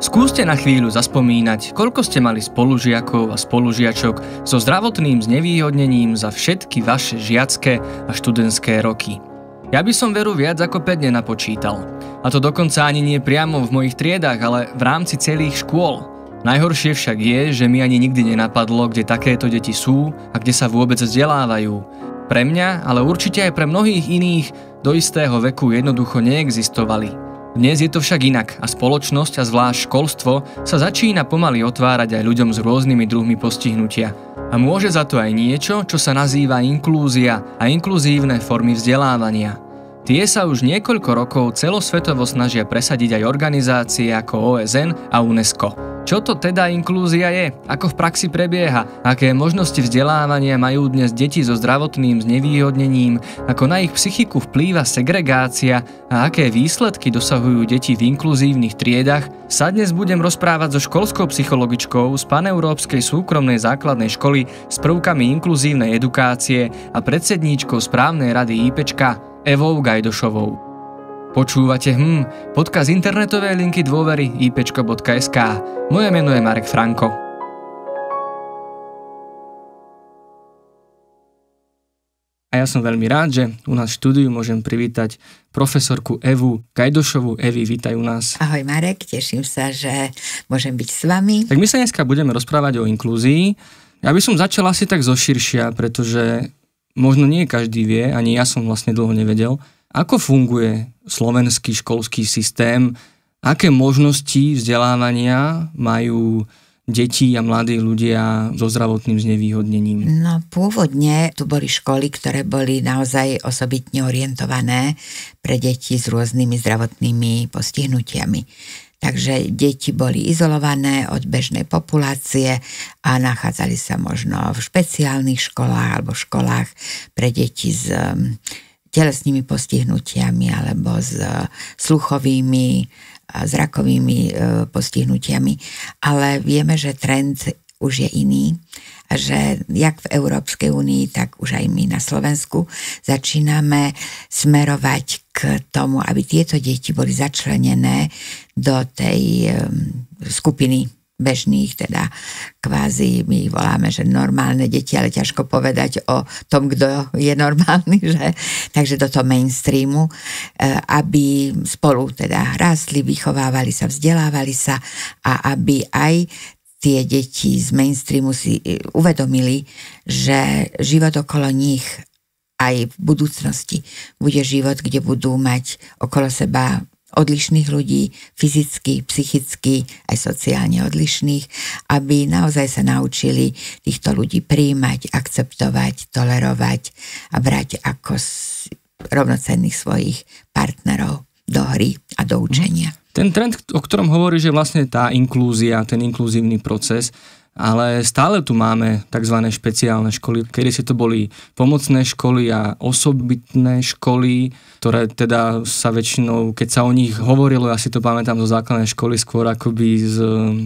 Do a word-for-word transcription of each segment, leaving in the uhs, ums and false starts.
Skúste na chvíľu zaspomínať, koľko ste mali spolužiakov a spolužiačok so zdravotným znevýhodnením za všetky vaše žiacké a študentské roky. Ja by som veru viac ako päť nenapočítal. A to dokonca ani nie priamo v mojich triedách, ale v rámci celých škôl. Najhoršie však je, že mi ani nikdy nenapadlo, kde takéto deti sú a kde sa vôbec vzdelávajú. Pre mňa, ale určite aj pre mnohých iných, do istého veku jednoducho neexistovali. Dnes je to však inak a spoločnosť a zvlášť školstvo sa začína pomaly otvárať aj ľuďom s rôznymi druhmi postihnutia. A môže za to aj niečo, čo sa nazýva inklúzia a inkluzívne formy vzdelávania. Tie sa už niekoľko rokov celosvetovo snažia presadiť aj organizácie ako ó es en a UNESCO. Čo to teda inklúzia je? Ako v praxi prebieha? Aké možnosti vzdelávania majú dnes deti so zdravotným znevýhodnením? Ako na ich psychiku vplýva segregácia? A aké výsledky dosahujú deti v inkluzívnych triedach? Sa dnes budem rozprávať so školskou psychologičkou z Paneurópskej súkromnej základnej školy s prvkami inkluzívnej edukácie a predsedníčkou správnej rady IPčka Evou Gajdošovou. Počúvate hm, podcast internetovej linky dôvery í péčko bodka es ká. Moje meno je Marek Franko. A ja som veľmi rád, že u nás v štúdiu môžem privítať profesorku Evu Gajdošovu. Evi, vítaj u nás. Ahoj Marek, teším sa, že môžem byť s vami. Tak my sa dneska budeme rozprávať o inklúzii. Ja by som začal asi tak zoširšia, pretože možno nie každý vie, ani ja som vlastne dlho nevedel, ako funguje slovenský školský systém, aké možnosti vzdelávania majú deti a mladí ľudia so zdravotným znevýhodnením? No pôvodne tu boli školy, ktoré boli naozaj osobitne orientované pre deti s rôznymi zdravotnými postihnutiami. Takže deti boli izolované od bežnej populácie a nachádzali sa možno v špeciálnych školách alebo školách pre deti s telesnými postihnutiami alebo s sluchovými a zrakovými postihnutiami. Ale vieme, že trend už je iný a že jak v Európskej únii, tak už aj my na Slovensku začíname smerovať k tomu, aby tieto deti boli začlenené do tej skupiny bežných, teda kvázi my ich voláme, že normálne deti, ale ťažko povedať o tom, kto je normálny, že? Takže do toho mainstreamu, aby spolu teda rástli, vychovávali sa, vzdelávali sa a aby aj tie deti z mainstreamu si uvedomili, že život okolo nich aj v budúcnosti bude život, kde budú mať okolo seba odlišných ľudí, fyzicky, psychicky, aj sociálne odlišných, aby naozaj sa naučili týchto ľudí prijímať, akceptovať, tolerovať a brať ako rovnocenných svojich partnerov do hry a do učenia. Ten trend, o ktorom hovorí, že vlastne tá inklúzia, ten inkluzívny proces, ale stále tu máme tzv. Špeciálne školy. Kedysi to boli pomocné školy a osobitné školy, ktoré teda sa väčšinou, keď sa o nich hovorilo, ja si to pamätám zo základnej školy, skôr akoby z,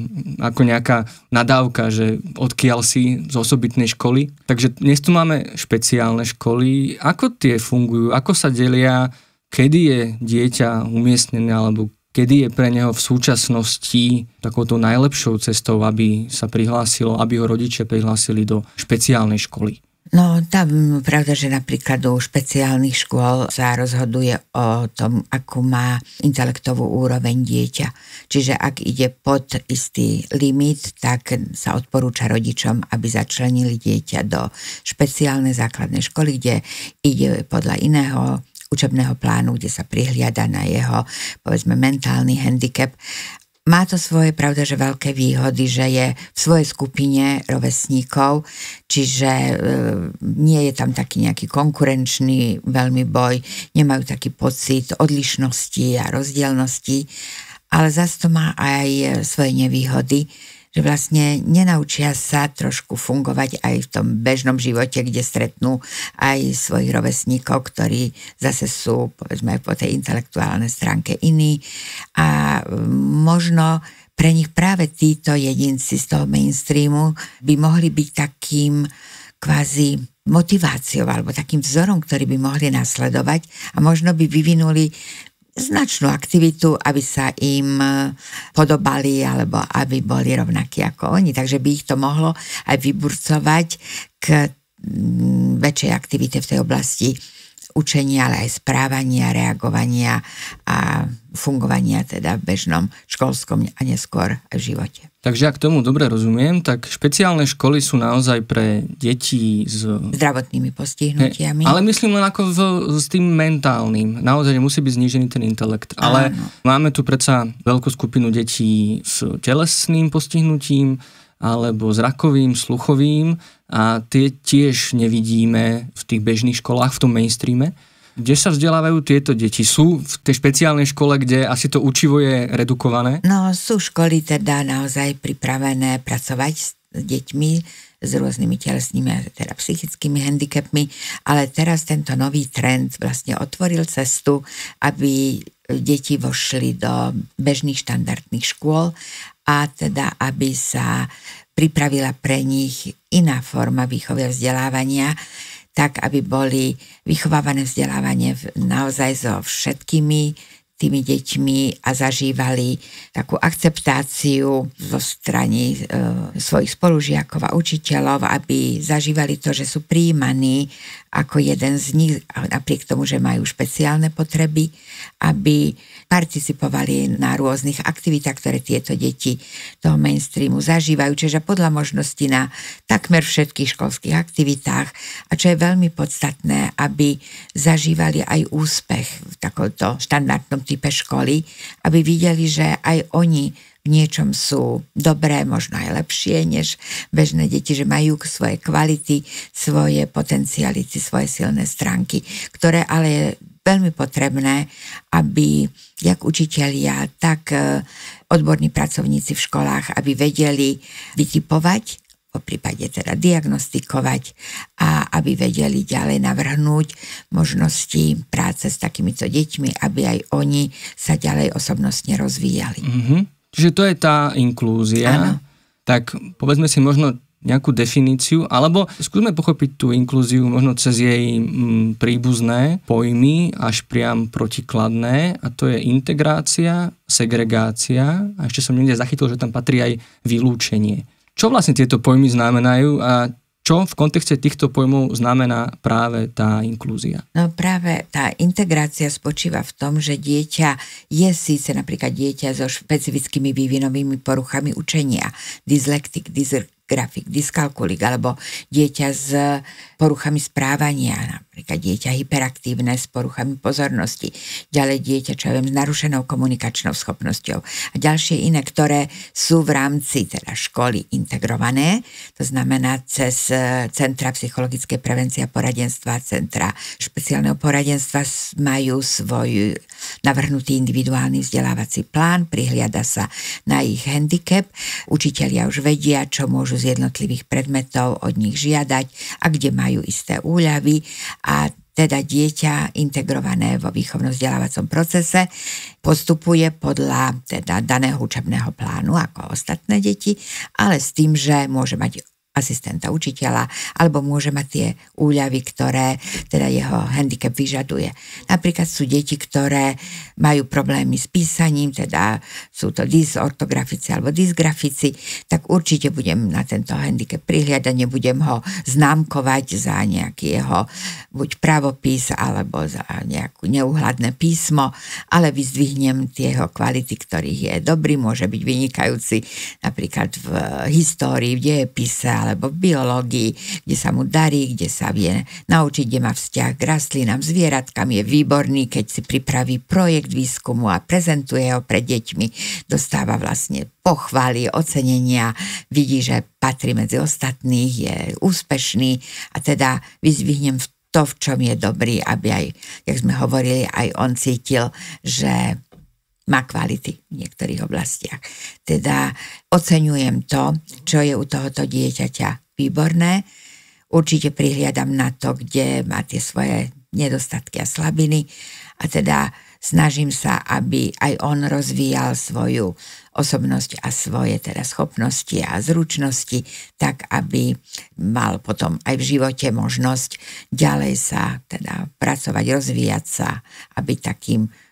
ako nejaká nadávka, že odkiaľ si z osobitnej školy. Takže dnes tu máme špeciálne školy. Ako tie fungujú? Ako sa delia? Kedy je dieťa umiestnené alebo kedy je pre neho v súčasnosti takouto najlepšou cestou, aby sa prihlásilo, aby ho rodičia prihlásili do špeciálnej školy? No, tam pravda, že napríklad do špeciálnych škôl sa rozhoduje o tom, akú má intelektovú úroveň dieťa. Čiže ak ide pod istý limit, tak sa odporúča rodičom, aby začlenili dieťa do špeciálnej základnej školy, kde ide podľa iného učebného plánu, kde sa prihliada na jeho, povedzme, mentálny handicap. Má to svoje, pravda, že veľké výhody, že je v svojej skupine rovesníkov, čiže e, nie je tam taký nejaký konkurenčný veľmi boj, nemajú taký pocit odlišnosti a rozdielnosti, ale zase to má aj svoje nevýhody, že vlastne nenaučia sa trošku fungovať aj v tom bežnom živote, kde stretnú aj svojich rovesníkov, ktorí zase sú, povedzme, po tej intelektuálnej stránke iní. A možno pre nich práve títo jedinci z toho mainstreamu by mohli byť takým kvázi motiváciou alebo takým vzorom, ktorý by mohli nasledovať a možno by vyvinuli značnú aktivitu, aby sa im podobali alebo aby boli rovnakí ako oni. Takže by ich to mohlo aj vyburcovať k väčšej aktivite v tej oblasti učenia, ale aj správania, reagovania a fungovania teda v bežnom školskom a neskôr aj v živote. Takže ak tomu dobre rozumiem, tak špeciálne školy sú naozaj pre deti s zdravotnými postihnutiami. Ne, ale myslím len ako v, s tým mentálnym. Naozaj musí byť znížený ten intelekt. Ale áno. Máme tu predsa veľkú skupinu detí s telesným postihnutím alebo zrakovým, sluchovým a tie tiež nevidíme v tých bežných školách, v tom mainstreame. Kde sa vzdelávajú tieto deti? Sú v tej špeciálnej škole, kde asi to učivo je redukované? No, sú školy teda naozaj pripravené pracovať s deťmi s rôznymi telesnými, teda psychickými handicapmi, ale teraz tento nový trend vlastne otvoril cestu, aby deti vošli do bežných štandardných škôl a teda, aby sa pripravila pre nich iná forma výchovy a vzdelávania, tak, aby boli vychovávané vzdelávanie naozaj so všetkými tými deťmi a zažívali takú akceptáciu zo strany e, svojich spolužiakov a učiteľov, aby zažívali to, že sú prijímaní ako jeden z nich, napriek tomu, že majú špeciálne potreby, aby participovali na rôznych aktivitách, ktoré tieto deti toho mainstreamu zažívajú, čiže podľa možností na takmer všetkých školských aktivitách a čo je veľmi podstatné, aby zažívali aj úspech v takomto štandardnom type školy, aby videli, že aj oni v niečom sú dobré, možno aj lepšie než bežné deti, že majú svoje kvality, svoje potenciality, svoje silné stránky, ktoré ale je veľmi potrebné, aby jak učitelia, tak odborní pracovníci v školách, aby vedeli vytipovať, po prípade teda diagnostikovať a aby vedeli ďalej navrhnúť možnosti práce s takýmito deťmi, aby aj oni sa ďalej osobnostne rozvíjali. Mm-hmm. Čiže to je tá inklúzia. Áno. Tak povedzme si možno nejakú definíciu, alebo skúsme pochopiť tú inklúziu možno cez jej m, príbuzné pojmy, až priam protikladné, a to je integrácia, segregácia a ešte som niekde zachytil, že tam patrí aj vylúčenie. Čo vlastne tieto pojmy znamenajú a čo v kontexte týchto pojmov znamená práve tá inklúzia? No práve tá integrácia spočíva v tom, že dieťa je síce napríklad dieťa so špecifickými vývinovými poruchami učenia, dyslektik, dysgrafik, dyskalkulik, alebo dieťa s poruchami správania, napríklad dieťa hyperaktívne s poruchami pozornosti, ďalej dieťa, čo ja viem, s narušenou komunikačnou schopnosťou a ďalšie iné, ktoré sú v rámci teda školy integrované, to znamená cez centra psychologickej prevencie a poradenstva, centra špeciálneho poradenstva majú svoj navrhnutý individuálny vzdelávací plán, prihliada sa na ich handicap, učitelia už vedia, čo môžu z jednotlivých predmetov od nich žiadať a kde majú isté úľavy a teda dieťa integrované vo výchovno-vzdelávacom procese postupuje podľa teda daného učebného plánu ako ostatné deti, ale s tým, že môže mať asistenta učiteľa, alebo môže mať tie úľavy, ktoré teda jeho handicap vyžaduje. Napríklad sú deti, ktoré majú problémy s písaním, teda sú to dysortografici alebo dysgrafici, tak určite budem na tento handicap prihliadať, nebudem ho známkovať za nejaký jeho buď pravopis, alebo za nejakú neuhľadné písmo, ale vyzdvihnem tie jeho kvality, ktorých je dobrý, môže byť vynikajúci napríklad v histórii, v dejepise, alebo v biológii, kde sa mu darí, kde sa vie naučiť, kde má vzťah k rastlinám, zvieratkám, je výborný, keď si pripraví projekt výskumu a prezentuje ho pred deťmi, dostáva vlastne pochvály, ocenenia, vidí, že patrí medzi ostatných, je úspešný a teda vyzdvihnem to, v čom je dobrý, aby aj, jak sme hovorili, aj on cítil, že má kvality v niektorých oblastiach. Teda oceňujem to, čo je u tohoto dieťaťa výborné. Určite prihliadam na to, kde má tie svoje nedostatky a slabiny a teda snažím sa, aby aj on rozvíjal svoju osobnosť a svoje teda schopnosti a zručnosti, tak aby mal potom aj v živote možnosť ďalej sa teda pracovať, rozvíjať sa a byť takým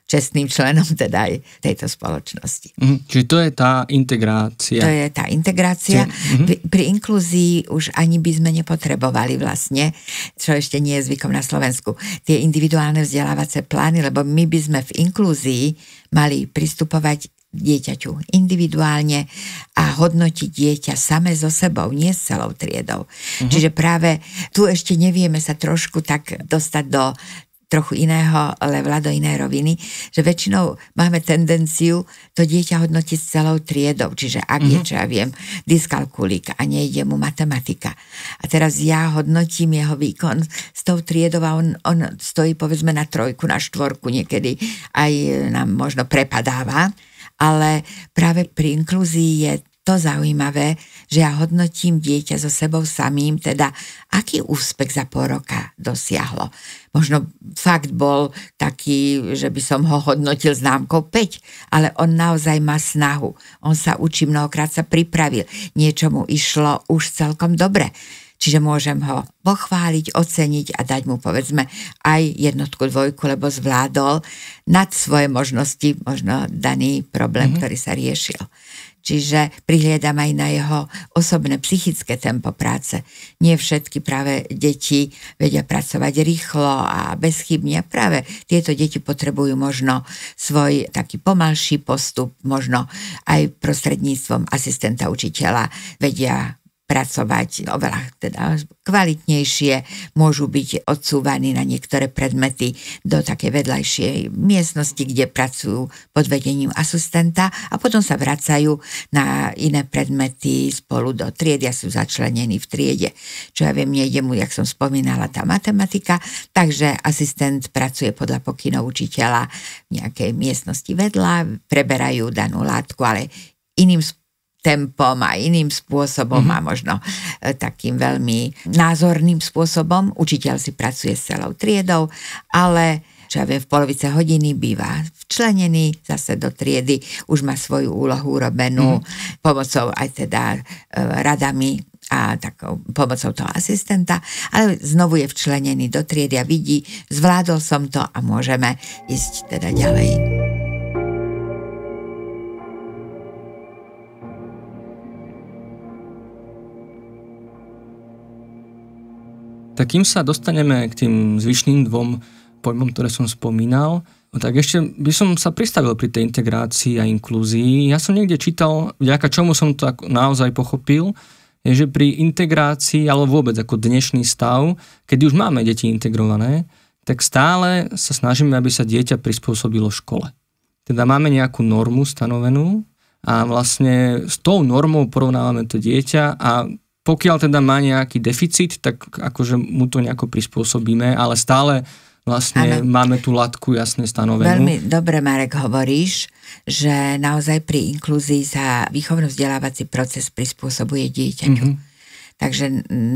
čestným členom teda aj tejto spoločnosti. Mm, čiže to je tá integrácia. To je tá integrácia. Mm-hmm. Pri, pri inklúzii už ani by sme nepotrebovali vlastne, čo ešte nie je zvykom na Slovensku, tie individuálne vzdelávacie plány, lebo my by sme v inklúzii mali pristupovať dieťaťu individuálne a hodnotiť dieťa samé so sebou, nie s celou triedou. Mm-hmm. Čiže práve tu ešte nevieme sa trošku tak dostať do trochu iného levela, do inej roviny, že väčšinou máme tendenciu to dieťa hodnotiť s celou triedou, čiže ak mm-hmm. je, čo ja viem, dyskalkulík a nejde mu matematika. A teraz ja hodnotím jeho výkon s tou triedou a on, on stojí povedzme na trojku, na štvorku, niekedy aj nám možno prepadáva, ale práve pri inklúzii je to zaujímavé, že ja hodnotím dieťa so sebou samým, teda aký úspech za pol roka dosiahlo. Možno fakt bol taký, že by som ho hodnotil známkou päť, ale on naozaj má snahu. On sa učí, mnohokrát sa pripravil. Niečo mu išlo už celkom dobre. Čiže môžem ho pochváliť, oceniť a dať mu povedzme aj jednotku, dvojku, lebo zvládol nad svoje možnosti možno daný problém, mm-hmm. ktorý sa riešil. Čiže prihliadam aj na jeho osobné psychické tempo práce. Nie všetky práve deti vedia pracovať rýchlo a bezchybne. Práve tieto deti potrebujú možno svoj taký pomalší postup, možno aj prostredníctvom asistenta učiteľa vedia pracovať oveľa teda kvalitnejšie, môžu byť odsúvaní na niektoré predmety do také vedľajšej miestnosti, kde pracujú pod vedením asistenta a potom sa vracajú na iné predmety spolu do triedy a sú začlenení v triede. Čo ja viem, nejde mu, jak som spomínala, tá matematika, takže asistent pracuje podľa pokynov učiteľa v nejakej miestnosti vedľa, preberajú danú látku, ale iným spôsobom tempom a iným spôsobom mm-hmm. a možno e, takým veľmi názorným spôsobom. Učiteľ si pracuje s celou triedou, ale čo ja viem, v polovice hodiny býva včlenený zase do triedy, už má svoju úlohu urobenú mm-hmm. pomocou aj teda e, radami a takou pomocou toho asistenta, ale znovu je včlenený do triedy a vidí, zvládol som to a môžeme ísť teda ďalej. Tak kým sa dostaneme k tým zvyšným dvom pojmom, ktoré som spomínal, tak ešte by som sa pristavil pri tej integrácii a inklúzii. Ja som niekde čítal, vďaka čomu som to naozaj pochopil, je, že pri integrácii, alebo vôbec ako dnešný stav, keď už máme deti integrované, tak stále sa snažíme, aby sa dieťa prispôsobilo škole. Teda máme nejakú normu stanovenú a vlastne s tou normou porovnávame to dieťa a pokiaľ teda má nejaký deficit, tak akože mu to nejako prispôsobíme, ale stále vlastne ano. Máme tú latku jasne stanovenú. Veľmi dobre, Marek, hovoríš, že naozaj pri inklúzii sa výchovno-vzdelávací proces prispôsobuje dieťaťu. Mm-hmm. Takže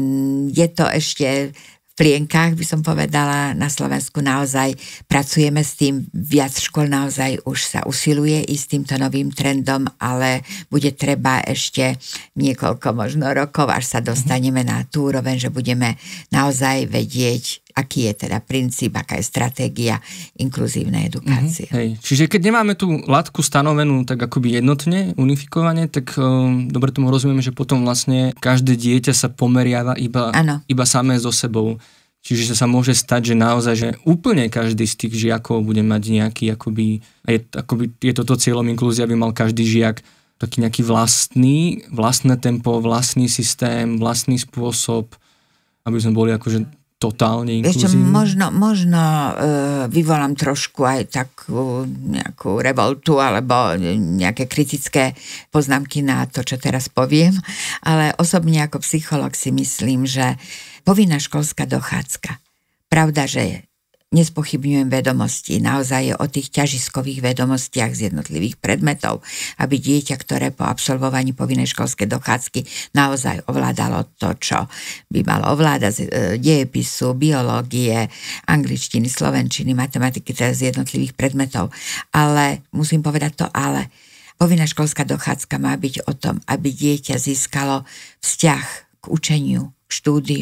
je to ešte v plienkách, by som povedala, na Slovensku naozaj pracujeme s tým, viac škôl naozaj už sa usiluje ísť s týmto novým trendom, ale bude treba ešte niekoľko možno rokov, až sa dostaneme na tú úroveň, že budeme naozaj vedieť, aký je teda princíp, aká je stratégia inkluzívnej edukácie. Mm-hmm. Hej. Čiže keď nemáme tú latku stanovenú tak akoby jednotne, unifikovane, tak um, dobre tomu rozumieme, že potom vlastne každé dieťa sa pomeriava iba, iba samé so sebou. Čiže sa môže stať, že naozaj, že úplne každý z tých žiakov bude mať nejaký, akoby, je, akoby, je toto cieľom inklúzie, aby mal každý žiak taký nejaký vlastný, vlastné tempo, vlastný systém, vlastný spôsob, aby sme boli akože totálne inkluzívni. Ešte možno, možno e, vyvolám trošku aj takú nejakú revoltu alebo nejaké kritické poznámky na to, čo teraz poviem, ale osobne ako psycholog si myslím, že povinná školská dochádzka. Pravda, že nespochybňujem vedomosti, naozaj je o tých ťažiskových vedomostiach z jednotlivých predmetov, aby dieťa, ktoré po absolvovaní povinnej školskej dochádzky naozaj ovládalo to, čo by malo ovládať z dejepisu, biológie, angličtiny, slovenčiny, matematiky, teda z jednotlivých predmetov. Ale musím povedať to ale. Povinná školská dochádzka má byť o tom, aby dieťa získalo vzťah k učeniu, k štúdiu, k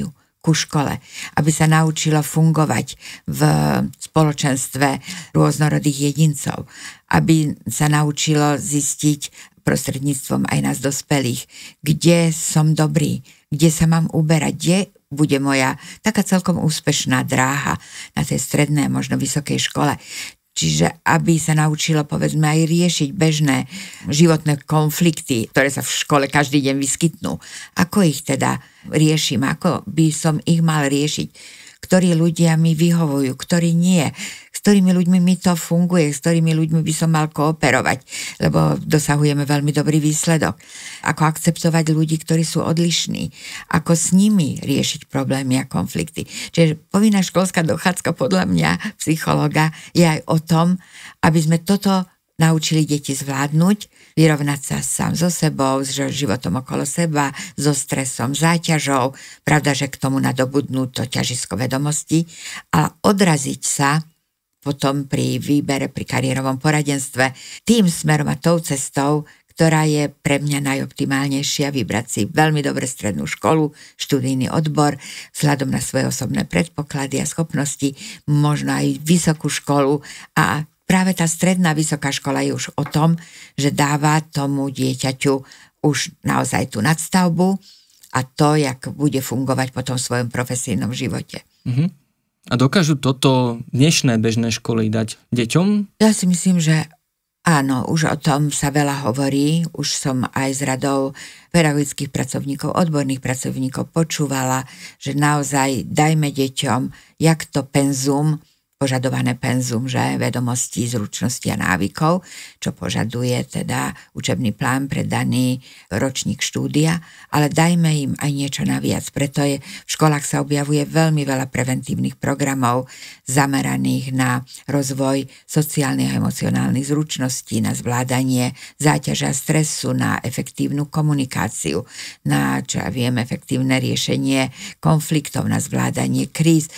ku škole, aby sa naučilo fungovať v spoločenstve rôznorodých jedincov, aby sa naučilo zistiť prostredníctvom aj nás dospelých, kde som dobrý, kde sa mám uberať, kde bude moja taká celkom úspešná dráha na tej strednej, možno vysokej škole. Čiže aby sa naučilo, povedzme, aj riešiť bežné životné konflikty, ktoré sa v škole každý deň vyskytnú. Ako ich teda riešim, ako by som ich mal riešiť, ktorí ľudia mi vyhovujú, ktorí nie, s ktorými ľuďmi mi to funguje, s ktorými ľuďmi by som mal kooperovať, lebo dosahujeme veľmi dobrý výsledok. Ako akceptovať ľudí, ktorí sú odlišní, ako s nimi riešiť problémy a konflikty. Čiže povinná školská dochádzka podľa mňa, psychologa, je aj o tom, aby sme toto naučili deti zvládnuť, vyrovnať sa sám so sebou, s životom okolo seba, so stresom, záťažou, pravda, že k tomu nadobudnú to ťažisko vedomostí a odraziť sa potom pri výbere, pri kariérovom poradenstve tým smerom a tou cestou, ktorá je pre mňa najoptimálnejšia, vybrať si veľmi dobre strednú školu, študijný odbor, vzhľadom na svoje osobné predpoklady a schopnosti, možno aj vysokú školu a práve tá stredná vysoká škola je už o tom, že dáva tomu dieťaťu už naozaj tú nadstavbu a to, jak bude fungovať potom v svojom profesijnom živote. Uh-huh. A dokážu toto dnešné bežné školy dať deťom? Ja si myslím, že áno, už o tom sa veľa hovorí. Už som aj s radou pedagogických pracovníkov, odborných pracovníkov počúvala, že naozaj dajme deťom, jak to penzum, požadované penzum, že vedomostí, zručnosti a návykov, čo požaduje teda učebný plán pre daný ročník štúdia, ale dajme im aj niečo naviac. Preto je, v školách sa objavuje veľmi veľa preventívnych programov zameraných na rozvoj sociálnych a emocionálnych zručností, na zvládanie záťaže a stresu, na efektívnu komunikáciu, na, čo ja viem, efektívne riešenie konfliktov, na zvládanie kríz.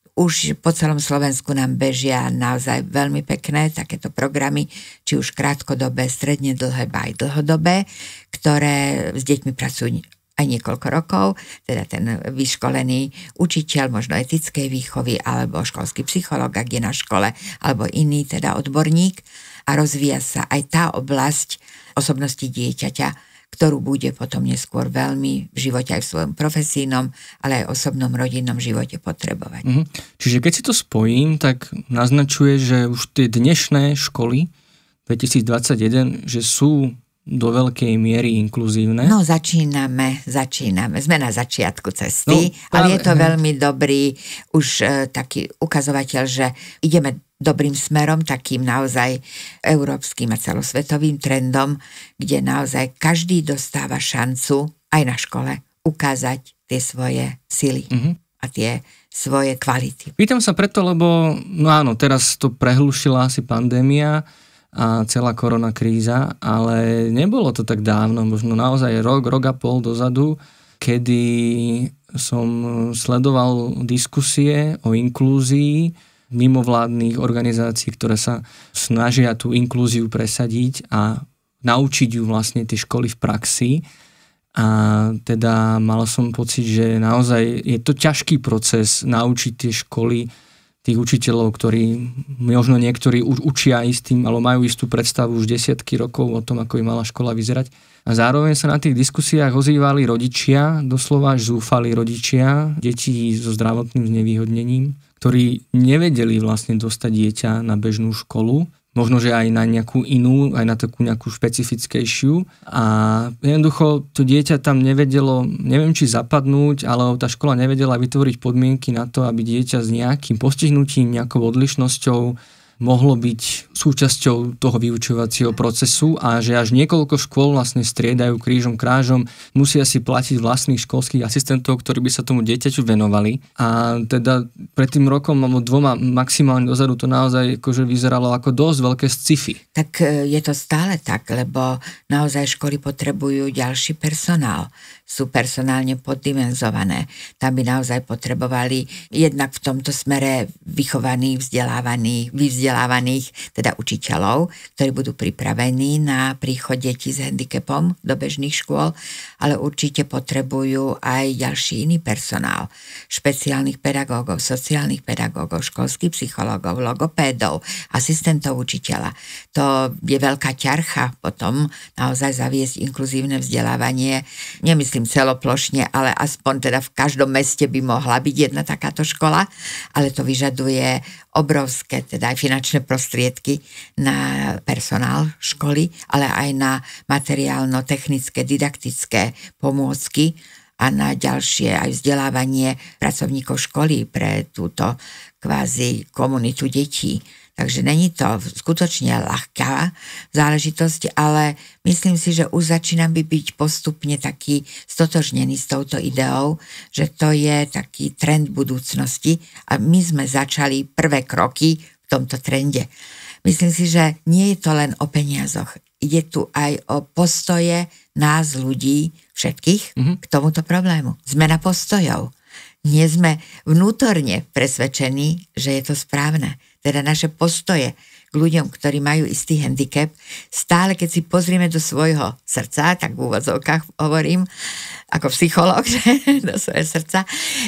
Už po celom Slovensku nám bežia naozaj veľmi pekné takéto programy, či už krátkodobé, stredne dlhé, aj dlhodobé, ktoré s deťmi pracujú aj niekoľko rokov, teda ten vyškolený učiteľ, možno etickej výchovy, alebo školský psychológ, ak je na škole, alebo iný teda odborník a rozvíja sa aj tá oblasť osobnosti dieťaťa, ktorú bude potom neskôr veľmi v živote aj v svojom profesijnom, ale aj osobnom rodinnom živote potrebovať. Mhm. Čiže keď si to spojím, tak naznačuje, že už tie dnešné školy dvetisícdvadsaťjeden, že sú do veľkej miery inkluzívne. No začíname, začíname. Sme na začiatku cesty, no, ale je to veľmi dobrý už e, taký ukazovateľ, že ideme dobrým smerom, takým naozaj európskym a celosvetovým trendom, kde naozaj každý dostáva šancu aj na škole ukázať tie svoje sily uh-huh. a tie svoje kvality. Pýtam sa preto, lebo no áno, teraz to prehlušila asi pandémia a celá korona kríza, ale nebolo to tak dávno, možno naozaj rok, rok a pol dozadu, kedy som sledoval diskusie o inklúzii mimovládnych organizácií, ktoré sa snažia tú inklúziu presadiť a naučiť ju vlastne tie školy v praxi. A teda mal som pocit, že naozaj je to ťažký proces naučiť tie školy, tých učiteľov, ktorí možno niektorí už učia istým, alebo majú istú predstavu už desiatky rokov o tom, ako by mala škola vyzerať. A zároveň sa na tých diskusiách ozývali rodičia, doslova až zúfali rodičia, detí so zdravotným znevýhodnením, ktorí nevedeli vlastne dostať dieťa na bežnú školu, možno, že aj na nejakú inú, aj na takú nejakú špecifickejšiu. A jednoducho to dieťa tam nevedelo, neviem či zapadnúť, ale tá škola nevedela vytvoriť podmienky na to, aby dieťa s nejakým postihnutím, nejakou odlišnosťou mohlo byť súčasťou toho vyučovacieho procesu a že až niekoľko škôl vlastne striedajú krížom krážom, musia si platiť vlastných školských asistentov, ktorí by sa tomu dieťaťu venovali. A teda pred tým rokom alebo dvoma maximálne dozadu to naozaj akože vyzeralo ako dosť veľké sci-fi. Tak je to stále tak, lebo naozaj školy potrebujú ďalší personál. Sú personálne poddimenzované. Tam by naozaj potrebovali jednak v tomto smere vychovaných, vzdelávaných, vyvzdelávaných, teda teda učiteľov, ktorí budú pripravení na príchod detí s handicapom do bežných škôl, ale určite potrebujú aj ďalší iný personál. Špeciálnych pedagógov, sociálnych pedagógov, školských psychológov, logopédov, asistentov učiteľa. To je veľká ťarcha potom naozaj zaviesť inkluzívne vzdelávanie. Nemyslím celoplošne, ale aspoň teda v každom meste by mohla byť jedna takáto škola, ale to vyžaduje obrovské teda aj finančné prostriedky na personál školy, ale aj na materiálno-technické, didaktické pomôcky a na ďalšie aj vzdelávanie pracovníkov školy pre túto kvázi komunitu detí. Takže není to skutočne ľahká záležitosť, ale myslím si, že už začínam by byť postupne taký stotožnený s touto ideou, že to je taký trend budúcnosti a my sme začali prvé kroky v tomto trende. Myslím si, že nie je to len o peniazoch. Ide tu aj o postoje nás, ľudí, všetkých mm-hmm. k tomuto problému. Zmena postojov. Nie sme vnútorne presvedčení, že je to správne. Teda naše postoje k ľuďom, ktorí majú istý handicap, stále keď si pozrieme do svojho srdca, tak v úvodzovkách hovorím, ako psychológ, do svojho srdca,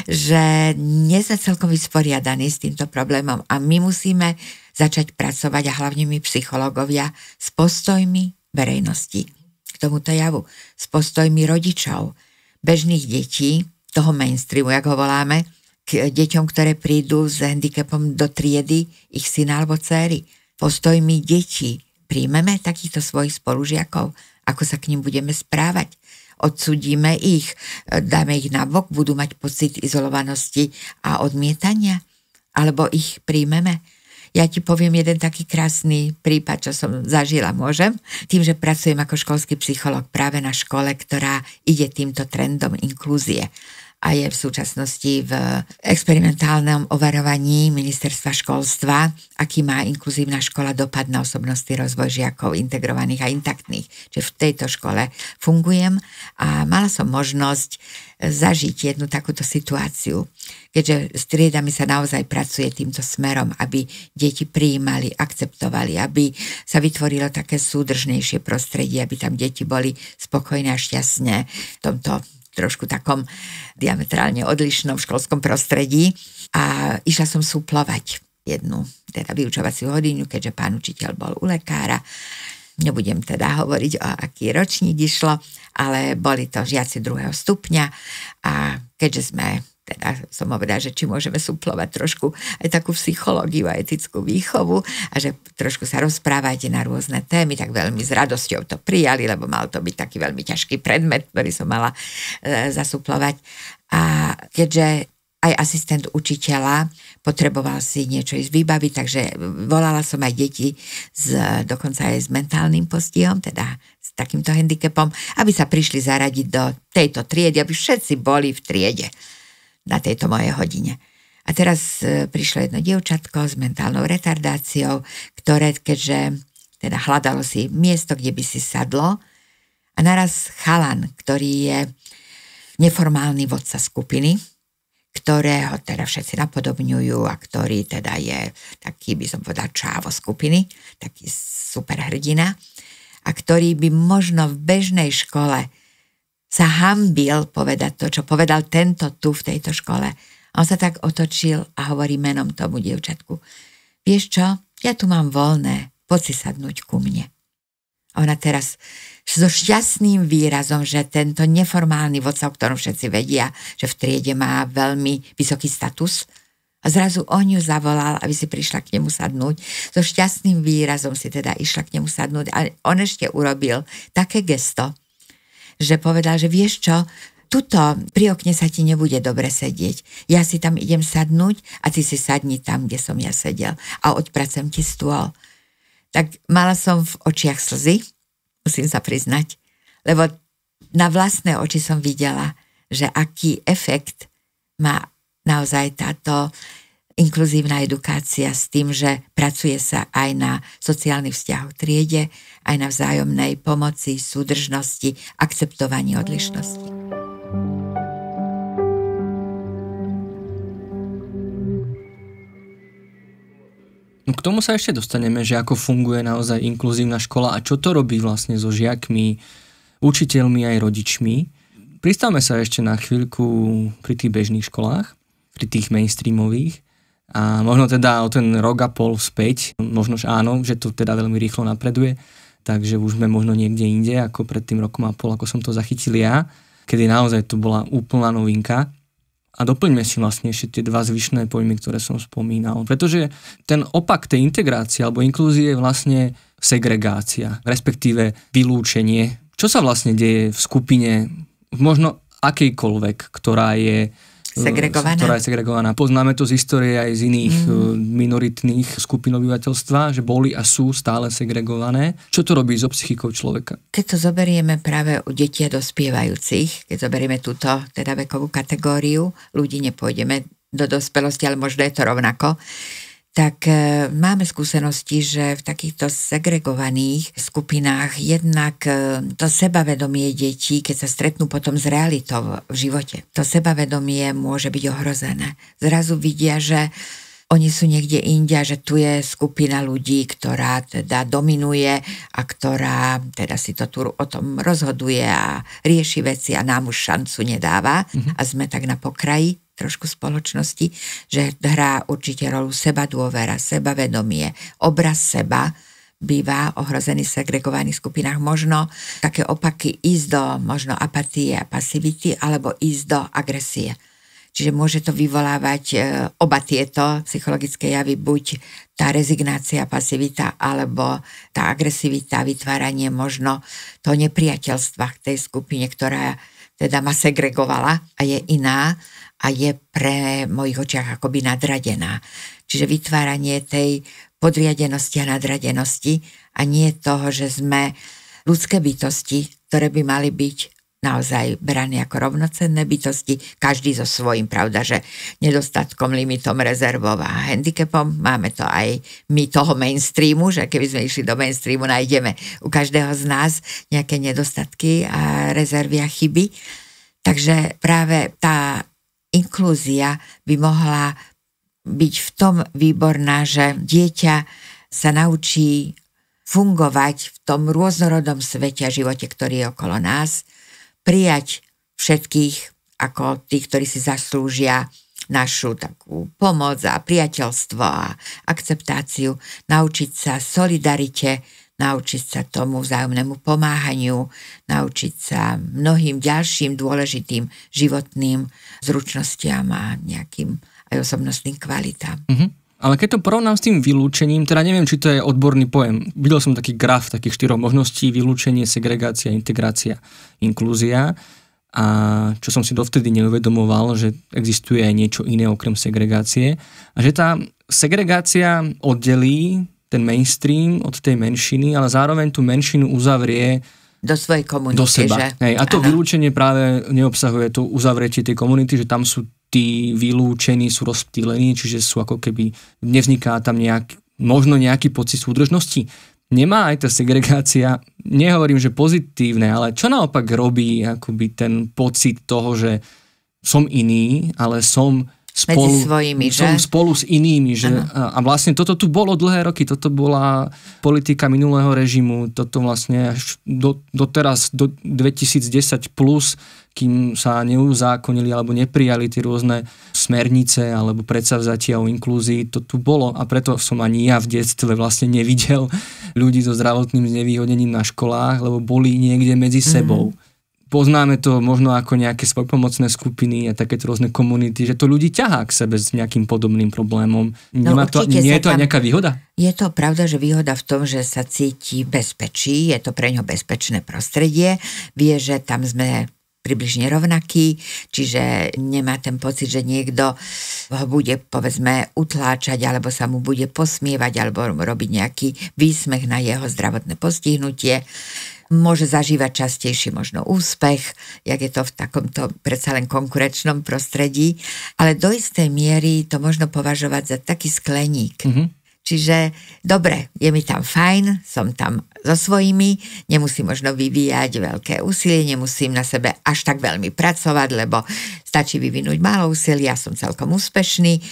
že nie sme celkom vysporiadaní s týmto problémom a my musíme začať pracovať a hlavne my psychológovia s postojmi verejnosti k tomuto javu, s postojmi rodičov, bežných detí, toho mainstreamu, jak ho voláme, k deťom, ktoré prídu s handicapom do triedy ich syna alebo dcéry. Postojmi detí príjmeme takýchto svojich spolužiakov, ako sa k nim budeme správať. Odsudíme ich, dáme ich nabok, budú mať pocit izolovanosti a odmietania, alebo ich príjmeme. Ja ti poviem jeden taký krásny prípad, čo som zažila, môžem? Tým, že pracujem ako školský psychológ práve na škole, ktorá ide týmto trendom inklúzie a je v súčasnosti v experimentálnom overovaní ministerstva školstva, aký má inkluzívna škola dopad na osobnostný rozvoj žiakov integrovaných a intaktných. Čiže v tejto škole fungujem a mala som možnosť zažiť jednu takúto situáciu, keďže s triedami sa naozaj pracuje týmto smerom, aby deti prijímali, akceptovali, aby sa vytvorilo také súdržnejšie prostredie, aby tam deti boli spokojné a šťastné v tomto trošku takom diametrálne odlišnom školskom prostredí a išla som suplovať jednu teda vyučovaciu hodinu, keďže pán učiteľ bol u lekára. Nebudem teda hovoriť, o aký ročník išlo, ale boli to žiaci druhého stupňa a keďže sme teda som povedala, že či môžeme suplovať trošku aj takú psychológiu a etickú výchovu a že trošku sa rozprávate na rôzne témy, tak veľmi s radosťou to prijali, lebo mal to byť taký veľmi ťažký predmet, ktorý som mala e, zasuplovať. A keďže aj asistent učiteľa potreboval si niečo ísť vybaviť, takže volala som aj deti z, dokonca aj s mentálnym postihom, teda s takýmto handicapom, aby sa prišli zaradiť do tejto triedy, aby všetci boli v triede na tejto mojej hodine. A teraz e, prišlo jedno dievčatko s mentálnou retardáciou, ktoré, keďže teda hľadalo si miesto, kde by si sadlo, a naraz chalan, ktorý je neformálny vodca skupiny, ktorého teda všetci napodobňujú a ktorý teda je taký, by som povedal, čávo skupiny, taký super hrdina, a ktorý by možno v bežnej škole sa hanbil povedať to, čo povedal tento tu v tejto škole. A on sa tak otočil a hovorí menom tomu dievčatku: vieš čo, ja tu mám voľné, poď si sadnúť ku mne. A ona teraz so šťastným výrazom, že tento neformálny vodca, o ktorom všetci vedia, že v triede má veľmi vysoký status, a zrazu on ju zavolal, aby si prišla k nemu sadnúť. So šťastným výrazom si teda išla k nemu sadnúť a on ešte urobil také gesto, že povedal, že vieš čo, tuto pri okne sa ti nebude dobre sedieť. Ja si tam idem sadnúť a ty si sadni tam, kde som ja sedel a odpracem ti stôl. Tak mala som v očiach slzy, musím sa priznať, lebo na vlastné oči som videla, že aký efekt má naozaj táto inkluzívna edukácia s tým, že pracuje sa aj na sociálnych vzťahoch v triede, aj na vzájomnej pomoci, súdržnosti, akceptovaní odlišnosti. No k tomu sa ešte dostaneme, že ako funguje naozaj inkluzívna škola a čo to robí vlastne so žiakmi, učiteľmi aj rodičmi. Pristavme sa ešte na chvíľku pri tých bežných školách, pri tých mainstreamových a možno teda o ten rok a pol späť, možno áno, že to teda veľmi rýchlo napreduje, takže už sme možno niekde inde ako pred tým rokom a pol, ako som to zachytil ja, kedy naozaj to bola úplná novinka. A doplňme si vlastne ešte tie dva zvyšné pojmy, ktoré som spomínal. Pretože ten opak tej integrácie alebo inklúzie je vlastne segregácia, respektíve vylúčenie. Čo sa vlastne deje v skupine, možno akejkoľvek, ktorá je segregovaná. ktorá je segregovaná. Poznáme to z histórie aj z iných mm. minoritných skupín obyvateľstva, že boli a sú stále segregované. Čo to robí so psychikou človeka? Keď to zoberieme práve u detí a dospievajúcich, keď zoberieme túto teda vekovú kategóriu, ľudí nepôjdeme do dospelosti, ale možno je to rovnako, tak e, máme skúsenosti, že v takýchto segregovaných skupinách jednak e, to sebavedomie detí, keď sa stretnú potom s realitou v živote, to sebavedomie môže byť ohrozené. Zrazu vidia, že oni sú niekde inde, že tu je skupina ľudí, ktorá teda dominuje a ktorá teda si to tu o tom rozhoduje a rieši veci a nám už šancu nedáva mm-hmm. a sme tak na pokraji trošku spoločnosti, že hrá určite rolu seba dôvera, sebavedomie, obraz seba býva ohrozený v segregovaných skupinách. Možno také opaky ísť do možno apatie a pasivity alebo ísť do agresie. Čiže môže to vyvolávať e, oba tieto psychologické javy, buď tá rezignácia, pasivita, alebo tá agresivita, vytváranie možno toho nepriateľstva k tej skupine, ktorá teda ma segregovala a je iná a je pre mojich očiach akoby nadradená. Čiže vytváranie tej podriadenosti a nadradenosti a nie toho, že sme ľudské bytosti, ktoré by mali byť naozaj brané ako rovnocenné bytosti, každý so svojím, pravda, že nedostatkom, limitom, rezervou a handicapom. Máme to aj my toho mainstreamu, že keby sme išli do mainstreamu, nájdeme u každého z nás nejaké nedostatky a rezervy a chyby. Takže práve tá inklúzia by mohla byť v tom výborná, že dieťa sa naučí fungovať v tom rôznorodom svete a živote, ktorý je okolo nás, prijať všetkých ako tých, ktorí si zaslúžia našu takú pomoc a priateľstvo a akceptáciu, naučiť sa solidarite, naučiť sa tomu vzájomnému pomáhaniu, naučiť sa mnohým ďalším dôležitým životným zručnostiam a nejakým aj osobnostným kvalitám. Mm-hmm. Ale keď to porovnám s tým vylúčením, teda neviem, či to je odborný pojem. Videl som taký graf takých štyroch možností: vylúčenie, segregácia, integrácia, inklúzia. A čo som si dovtedy neuvedomoval, že existuje aj niečo iné okrem segregácie. A že tá segregácia oddelí ten mainstream od tej menšiny, ale zároveň tú menšinu uzavrie do svojej komunity. Do seba. Že? Hej, a to ano. Vylúčenie práve neobsahuje to uzavretie tej komunity, že tam sú tí vylúčení, sú rozptýlení, čiže sú ako keby, nevzniká tam nejak, možno nejaký pocit súdržnosti. Nemá aj tá segregácia, nehovorím, že pozitívne, ale čo naopak robí akoby ten pocit toho, že som iný, ale som spolu, svojimi, som že? spolu s inými. Že, a vlastne toto tu bolo dlhé roky, toto bola politika minulého režimu, toto vlastne až do, doteraz, do dvetisícdesať plus, kým sa neuzákonili alebo neprijali tie rôzne smernice alebo predsavzatia o inklúzii, to tu bolo a preto som ani ja v detstve vlastne nevidel ľudí so zdravotným znevýhodnením na školách, lebo boli niekde medzi sebou. Mm-hmm. Poznáme to možno ako nejaké svojpomocné skupiny a takéto rôzne komunity, že to ľudí ťahá k sebe s nejakým podobným problémom. Nemá no, to, nie je to aj nejaká výhoda? Je to pravda, že výhoda v tom, že sa cíti bezpečí, je to pre ňo bezpečné prostredie, vie, že tam sme približne rovnaký, čiže nemá ten pocit, že niekto ho bude, povedzme, utláčať, alebo sa mu bude posmievať, alebo robiť nejaký výsmech na jeho zdravotné postihnutie. Môže zažívať častejšie možno úspech, jak je to v takomto predsa len konkurenčnom prostredí, ale do istej miery to možno považovať za taký skleník. Mm-hmm. Čiže dobre, je mi tam fajn, som tam so svojimi, nemusím možno vyvíjať veľké úsilie, nemusím na sebe až tak veľmi pracovať, lebo stačí vyvinúť málo úsilia, som celkom úspešný.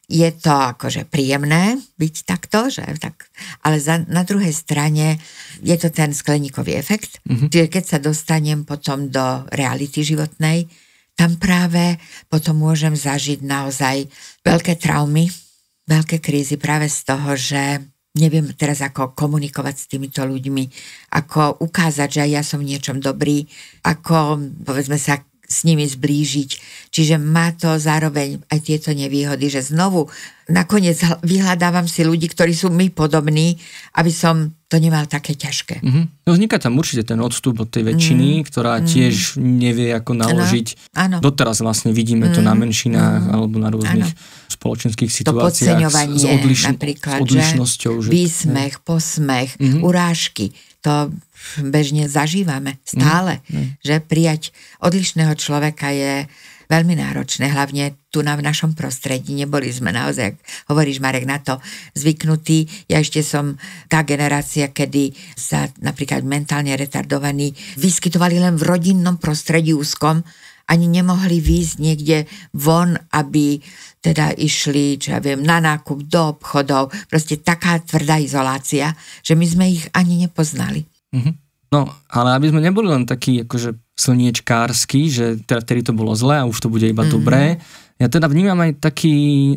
je to akože príjemné byť takto, že tak, ale za, na druhej strane je to ten skleníkový efekt, mm-hmm. čiže keď sa dostanem potom do reality životnej, tam práve potom môžem zažiť naozaj veľké traumy, veľké krízy práve z toho, že neviem teraz ako komunikovať s týmito ľuďmi, ako ukázať, že aj ja som v niečom dobrý, ako povedzme sa s nimi zblížiť. Čiže má to zároveň aj tieto nevýhody, že znovu nakoniec vyhľadávam si ľudí, ktorí sú mi podobní, aby som to nemal také ťažké. Mm-hmm. No vzniká tam určite ten odstup od tej väčšiny, mm, ktorá mm. tiež nevie, ako naložiť. Áno. Doteraz vlastne vidíme mm, to na menšinách mm, alebo na rôznych áno. spoločenských situáciách. To podceňovanie s, odliš- napríklad, s odlišnosťou. Že? Výsmech, mm. posmech, mm-hmm. urážky. To bežne zažívame stále. Mm. Že prijať odlišného človeka je veľmi náročné, hlavne tu na v našom prostredí. Neboli sme naozaj, hovoríš Marek, na to zvyknutí. Ja ešte som tá generácia, kedy sa napríklad mentálne retardovaní vyskytovali len v rodinnom prostredí úzkom, ani nemohli výjsť niekde von, aby teda išli, čo ja viem, na nákup, do obchodov. Proste taká tvrdá izolácia, že my sme ich ani nepoznali. Mm-hmm. No, ale aby sme neboli len takí akože slniečkársky, že teda vtedy to bolo zlé a už to bude iba mm-hmm. dobré. Ja teda vnímam aj taký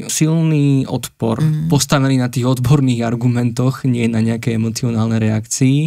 silný odpor, mm-hmm. postavený na tých odborných argumentoch, nie na nejakej emocionálnej reakcii,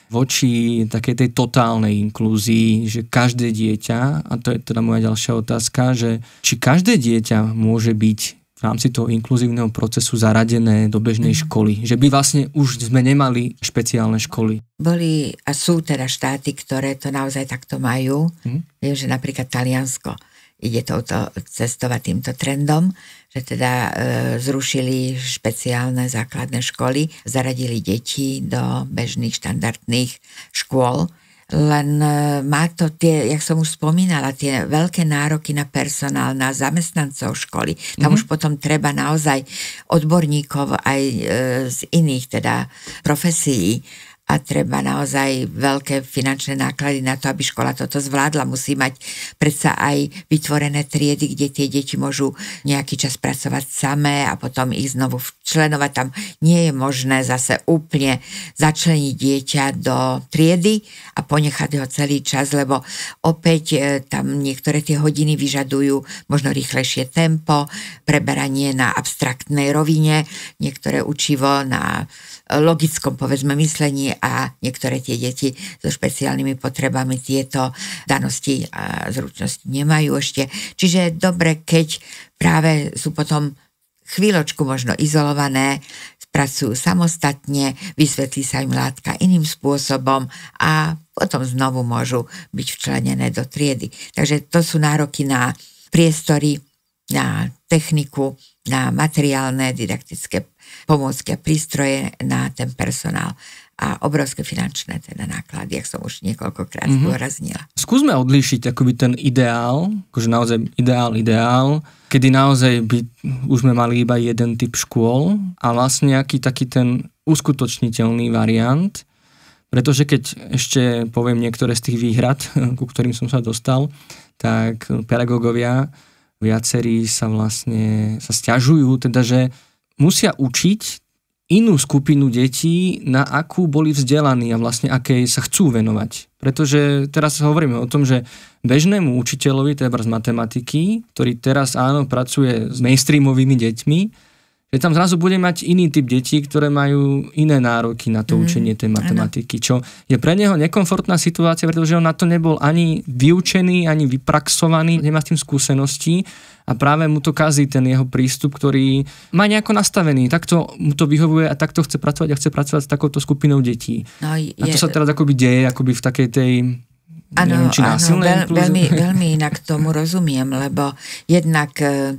voči takej tej totálnej inklúzii, že každé dieťa, a to je teda moja ďalšia otázka, že či každé dieťa môže byť v rámci toho inkluzívneho procesu zaradené do bežnej mm. školy. Že by vlastne už sme nemali špeciálne školy. Boli a sú teda štáty, ktoré to naozaj takto majú. Mm. Viem, že napríklad Taliansko ide touto cestovať týmto trendom, že teda e, zrušili špeciálne základné školy, zaradili deti do bežných štandardných škôl. Len má to tie, jak som už spomínala, tie veľké nároky na personál, na zamestnancov školy. Tam mm-hmm. už potom treba naozaj odborníkov aj e, z iných teda profesií a treba naozaj veľké finančné náklady na to, aby škola toto zvládla. Musí mať predsa aj vytvorené triedy, kde tie deti môžu nejaký čas pracovať samé a potom ich znovu včlenovať. Tam nie je možné zase úplne začleniť dieťa do triedy a ponechať ho celý čas, lebo opäť tam niektoré tie hodiny vyžadujú možno rýchlejšie tempo, preberanie na abstraktnej rovine, niektoré učivo na logickom, povedzme, myslení a niektoré tie deti so špeciálnymi potrebami tieto danosti a zručnosti nemajú ešte. Čiže je dobre, keď práve sú potom chvíľočku možno izolované, pracujú samostatne, vysvetlí sa im látka iným spôsobom a potom znovu môžu byť včlenené do triedy. Takže to sú nároky na priestory, na techniku, na materiálne, didaktické pomôcky a prístroje, na ten personál a obrovské finančné teda náklady, jak som už niekoľkokrát mm-hmm. zdôraznila. Skúsme odlíšiť akoby ten ideál, akože naozaj ideál, ideál, kedy naozaj by už sme mali iba jeden typ škôl a vlastne nejaký taký ten uskutočniteľný variant, pretože keď ešte poviem niektoré z tých výhrad, ku ktorým som sa dostal, tak pedagógovia viacerí sa vlastne sa sťažujú, teda že musia učiť inú skupinu detí, na akú boli vzdelaní a vlastne akej sa chcú venovať. Pretože teraz hovoríme o tom, že bežnému učiteľovi, teda z matematiky, ktorý teraz áno pracuje s mainstreamovými deťmi, že tam zrazu bude mať iný typ detí, ktoré majú iné nároky na to mm, učenie tej matematiky, čo je pre neho nekomfortná situácia, pretože on na to nebol ani vyučený, ani vypraxovaný, nemá s tým skúsenosti a práve mu to kazí ten jeho prístup, ktorý má nejako nastavený, takto mu to vyhovuje a takto chce pracovať a chce pracovať s takouto skupinou detí. No, je... A to sa teraz akoby deje, akoby v takej tej ano, neviem, či násilnej veľ, veľmi, veľmi inak tomu rozumiem, lebo jednak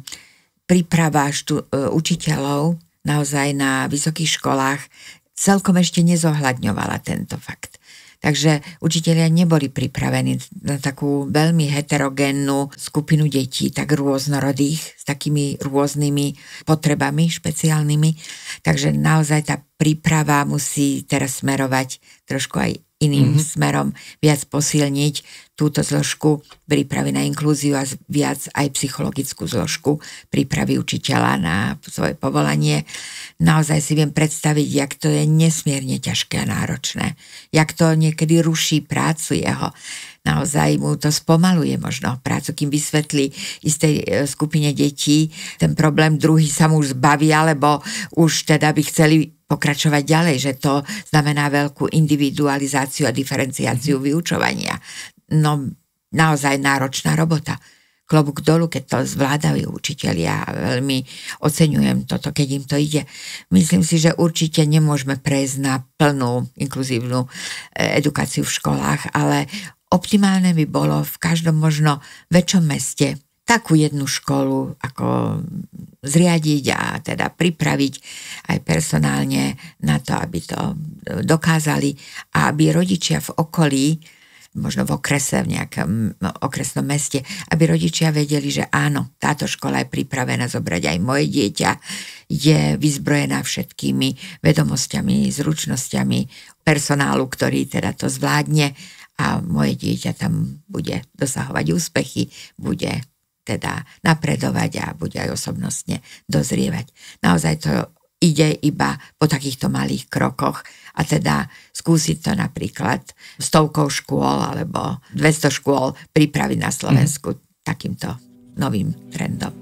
príprava štú, učiteľov naozaj na vysokých školách celkom ešte nezohľadňovala tento fakt. Takže učitelia neboli pripravení na takú veľmi heterogénnu skupinu detí, tak rôznorodých, s takými rôznymi potrebami špeciálnymi. Takže naozaj tá príprava musí teraz smerovať trošku aj iným mm-hmm. smerom, viac posilniť túto zložku prípravy na inklúziu a viac aj psychologickú zložku prípravy učiteľa na svoje povolanie. Naozaj si viem predstaviť, jak to je nesmierne ťažké a náročné. Jak to niekedy ruší prácu jeho. Naozaj mu to spomaluje možno prácu, kým vysvetlí istej skupine detí ten problém, druhý sa mu už zbaví, alebo už teda by chceli pokračovať ďalej, že to znamená veľkú individualizáciu a diferenciáciu mm-hmm. vyučovania. No naozaj náročná robota. Klobúk dolu, keď to zvládajú učitelia. Veľmi oceňujem toto, keď im to ide. Myslím si, že určite nemôžeme prejsť na plnú inkluzívnu edukáciu v školách, ale optimálne by bolo v každom možno väčšom meste takú jednu školu ako zriadiť a teda pripraviť aj personálne na to, aby to dokázali a aby rodičia v okolí, možno v okrese, v nejakom okresnom meste, aby rodičia vedeli, že áno, táto škola je pripravená zobrať aj moje dieťa, je vyzbrojená všetkými vedomosťami, zručnosťami personálu, ktorý teda to zvládne a moje dieťa tam bude dosahovať úspechy, bude teda napredovať a bude aj osobnostne dozrievať. Naozaj to ide iba po takýchto malých krokoch a teda skúsiť to napríklad stovkou škôl alebo dvesto škôl pripraviť na Slovensku mm. takýmto novým trendom.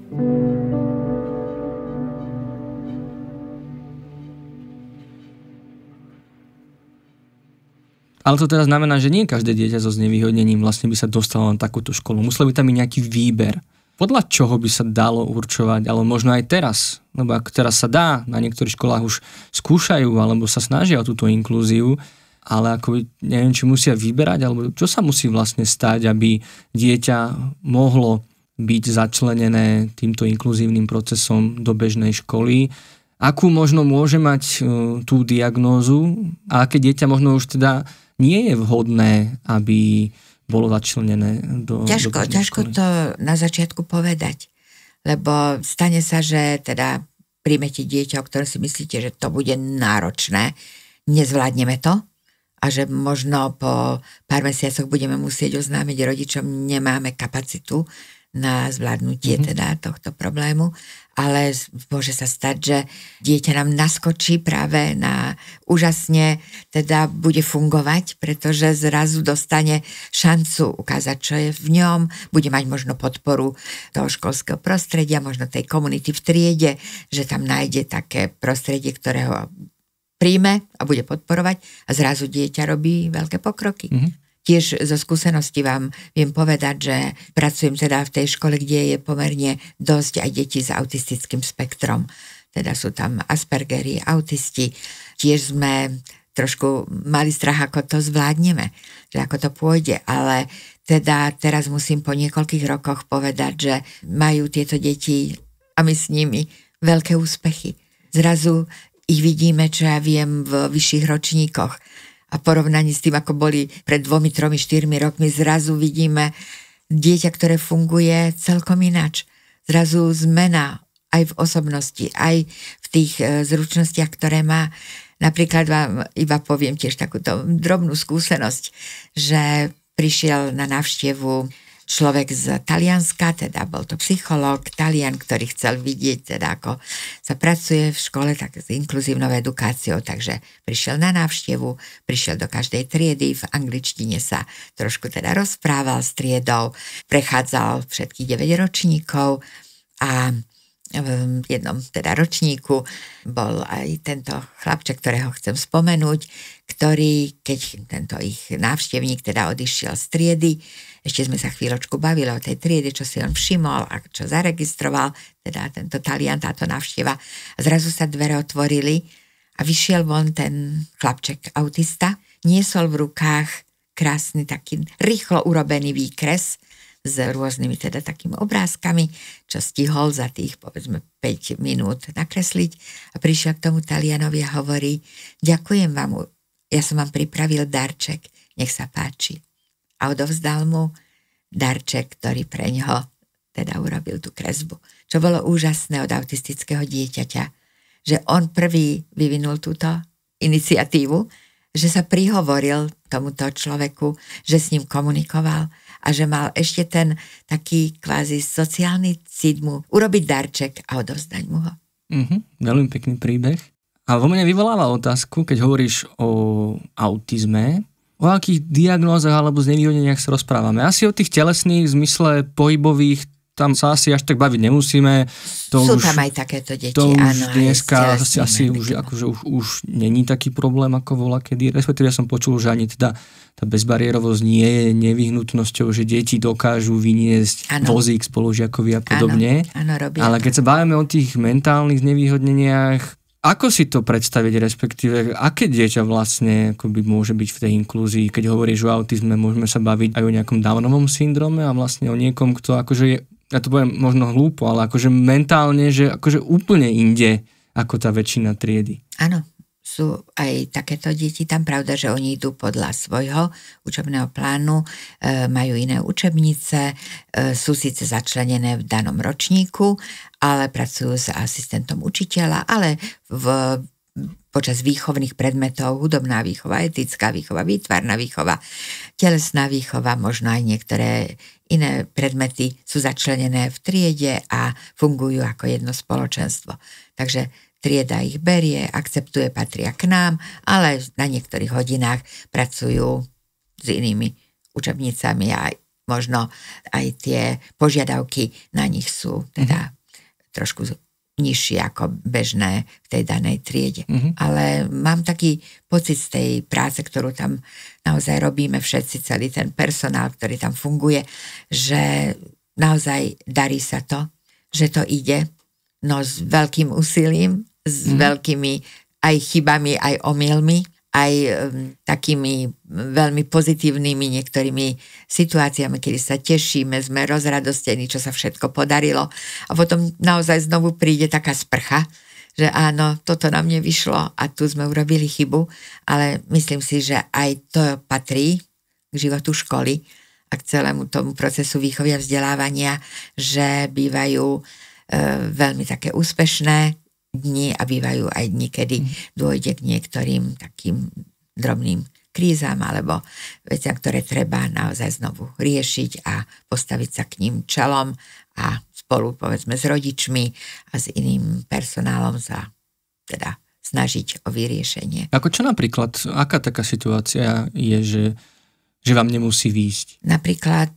Ale to teda znamená, že nie každé dieťa so znevýhodnením vlastne by sa dostalo na takúto školu. Musel by tam byť nejaký výber. Podľa čoho by sa dalo určovať, ale možno aj teraz, lebo ak teraz sa dá, na niektorých školách už skúšajú alebo sa snažia o túto inklúziu, ale ako neviem, či musia vyberať, alebo čo sa musí vlastne stať, aby dieťa mohlo byť začlenené týmto inkluzívnym procesom do bežnej školy. Akú možno môže mať uh, tú diagnózu a aké dieťa možno už teda nie je vhodné, aby bolo začlenené do Ťažko, do ťažko školy. To na začiatku povedať, lebo stane sa, že teda príjmete dieťa, o ktorom si myslíte, že to bude náročné, nezvládneme to a že možno po pár mesiacoch budeme musieť oznámiť rodičom, nemáme kapacitu na zvládnutie mm-hmm. teda tohto problému, ale môže sa stať, že dieťa nám naskočí práve na úžasne, teda bude fungovať, pretože zrazu dostane šancu ukázať, čo je v ňom, bude mať možno podporu toho školského prostredia, možno tej komunity v triede, že tam nájde také prostredie, ktoré ho príjme a bude podporovať a zrazu dieťa robí veľké pokroky. Mm-hmm. Tiež zo skúsenosti vám viem povedať, že pracujem teda v tej škole, kde je pomerne dosť aj detí s autistickým spektrom. Teda sú tam Aspergeri, autisti. Tiež sme trošku mali strach, ako to zvládneme, že ako to pôjde, ale teda teraz musím po niekoľkých rokoch povedať, že majú tieto deti a my s nimi veľké úspechy. Zrazu ich vidíme, čo ja viem, v vyšších ročníkoch. A porovnaní s tým, ako boli pred dvomi, tromi, štyrmi rokmi, zrazu vidíme dieťa, ktoré funguje celkom ináč. Zrazu zmena aj v osobnosti, aj v tých zručnostiach, ktoré má. Napríklad vám iba poviem tiež takúto drobnú skúsenosť, že prišiel na návštevu človek z Talianska, teda bol to psychológ, Talian, ktorý chcel vidieť, teda ako sa pracuje v škole tak s inkluzívnou edukáciou, takže prišiel na návštevu, prišiel do každej triedy, v angličtine sa trošku teda rozprával s triedou, prechádzal všetkých deväť ročníkov a v jednom teda ročníku bol aj tento chlapček, ktorého chcem spomenúť, ktorý, keď tento ich návštevník teda odišiel z triedy, ešte sme sa chvíľočku bavili o tej triede, čo si on všimol a čo zaregistroval, teda tento Talian, táto návšteva. A zrazu sa dvere otvorili a vyšiel von ten chlapček autista, niesol v rukách krásny taký rýchlo urobený výkres s rôznymi teda takými obrázkami, čo stihol za tých povedzme päť minút nakresliť a prišiel k tomu Talianovi a hovorí: ďakujem vám, ja som vám pripravil darček, nech sa páči. A odovzdal mu darček, ktorý pre ňoho teda urobil tú kresbu. Čo bolo úžasné od autistického dieťaťa, že on prvý vyvinul túto iniciatívu, že sa prihovoril tomuto človeku, že s ním komunikoval a že mal ešte ten taký kvázi sociálny cít mu urobiť darček a odovzdať mu ho. Mhm, veľmi pekný príbeh. A vo mne vyvoláva otázku, keď hovoríš o autizme, o akých diagnózach alebo znevýhodneniach sa rozprávame. Asi o tých telesných v zmysle pohybových, tam sa asi až tak baviť nemusíme. To Sú už, tam aj takéto deti, to áno. už dneska asi, asi už, handicapom. akože už, už není taký problém, ako bola kedy. Respektíve ja som počul, že ani teda tá bezbariérovosť nie je nevyhnutnosťou, že deti dokážu vyniesť Áno. vozík spolužiakovi a podobne. Áno, áno, robia Ale to. keď sa bavíme o tých mentálnych znevýhodneniach, ako si to predstaviť, respektíve aké dieťa vlastne akoby môže byť v tej inklúzii? Keď hovoríš o autizme, môžeme sa baviť aj o nejakom Downovom syndróme a vlastne o niekom, kto akože je, ja to poviem možno hlúpo, ale akože mentálne, že akože úplne inde ako tá väčšina triedy. Áno, sú aj takéto deti tam, pravda, že oni idú podľa svojho učebného plánu, e, majú iné učebnice, e, sú síce začlenené v danom ročníku, ale pracujú s asistentom učiteľa, ale v počas výchovných predmetov, hudobná výchova, etická výchova, výtvarná výchova, telesná výchova, možno aj niektoré iné predmety sú začlenené v triede a fungujú ako jedno spoločenstvo. Takže trieda ich berie, akceptuje, patria k nám, ale na niektorých hodinách pracujú s inými učebnicami a možno aj tie požiadavky na nich sú teda trošku nižšie ako bežné v tej danej triede. Mm-hmm. Ale mám taký pocit z tej práce, ktorú tam naozaj robíme všetci, celý ten personál, ktorý tam funguje, že naozaj darí sa to, že to ide, no s veľkým úsilím, s mm-hmm. veľkými aj chybami, aj omylmi, aj um, takými veľmi pozitívnymi niektorými situáciami, kedy sa tešíme, sme rozradostení, čo sa všetko podarilo a potom naozaj znovu príde taká sprcha, že áno, toto nám nevyšlo a tu sme urobili chybu, ale myslím si, že aj to patrí k životu školy a k celému tomu procesu výchovy a vzdelávania, že bývajú e, veľmi také úspešné dni a bývajú aj dni, kedy dôjde k niektorým takým drobným krízam alebo veciam, ktoré treba naozaj znovu riešiť a postaviť sa k ním čelom a spolu povedzme s rodičmi a s iným personálom sa teda snažiť o vyriešenie. Ako čo napríklad, aká taká situácia je, že že vám nemusí výjsť? Napríklad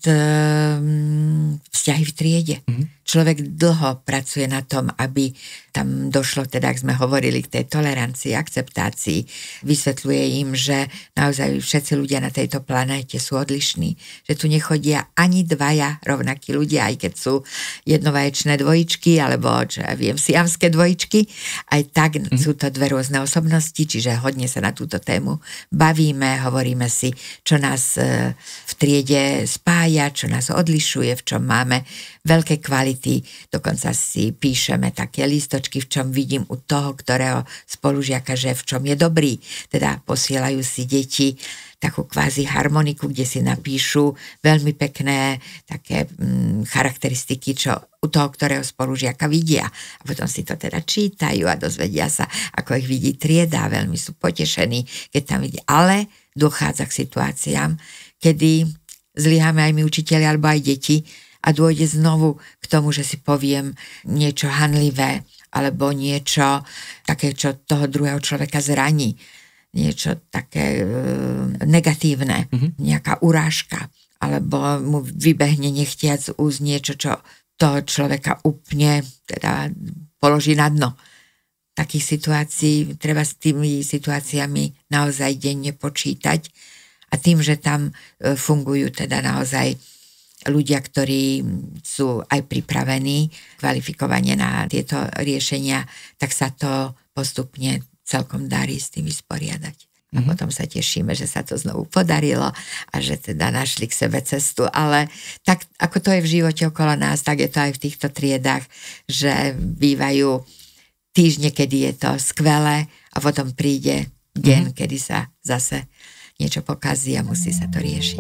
um, vzťahy v triede. Mm-hmm. Človek dlho pracuje na tom, aby tam došlo, teda ak sme hovorili k tej tolerancii, akceptácii, vysvetľuje im, že naozaj všetci ľudia na tejto planéte sú odlišní, že tu nechodia ani dvaja rovnakí ľudia, aj keď sú jednovaječné dvojičky, alebo čo ja viem, siamské dvojičky, aj tak mm-hmm. sú to dve rôzne osobnosti, čiže hodne sa na túto tému bavíme, hovoríme si, čo nás v triede spája, čo nás odlišuje, v čom máme veľké kvality, dokonca si píšeme také lístočky, v čom vidím u toho, ktorého spolužiaka, že v čom je dobrý. Teda posielajú si deti takú kvázi harmoniku, kde si napíšu veľmi pekné také hm, charakteristiky, čo u toho, ktorého spolužiaka vidia. A potom si to teda čítajú a dozvedia sa, ako ich vidí trieda, veľmi sú potešení, keď tam vidia. Ale dochádza k situáciám, kedy zlyháme aj my učiteľi alebo aj deti a dôjde znovu k tomu, že si poviem niečo hanlivé alebo niečo také, čo toho druhého človeka zraní. Niečo také e, negatívne, mm-hmm. nejaká urážka alebo mu vybehne nechtiac z úst niečo, čo toho človeka úplne teda položí na dno. Takých situácií, treba s tými situáciami naozaj denne počítať a tým, že tam fungujú teda naozaj ľudia, ktorí sú aj pripravení kvalifikovane na tieto riešenia, tak sa to postupne celkom darí s tým vysporiadať. A mm-hmm. potom sa tešíme, že sa to znovu podarilo a že teda našli k sebe cestu, ale tak ako to je v živote okolo nás, tak je to aj v týchto triedách, že bývajú týždne, kedy je to skvelé a potom príde deň, mm-hmm. kedy sa zase niečo pokazí a musí sa to riešiť.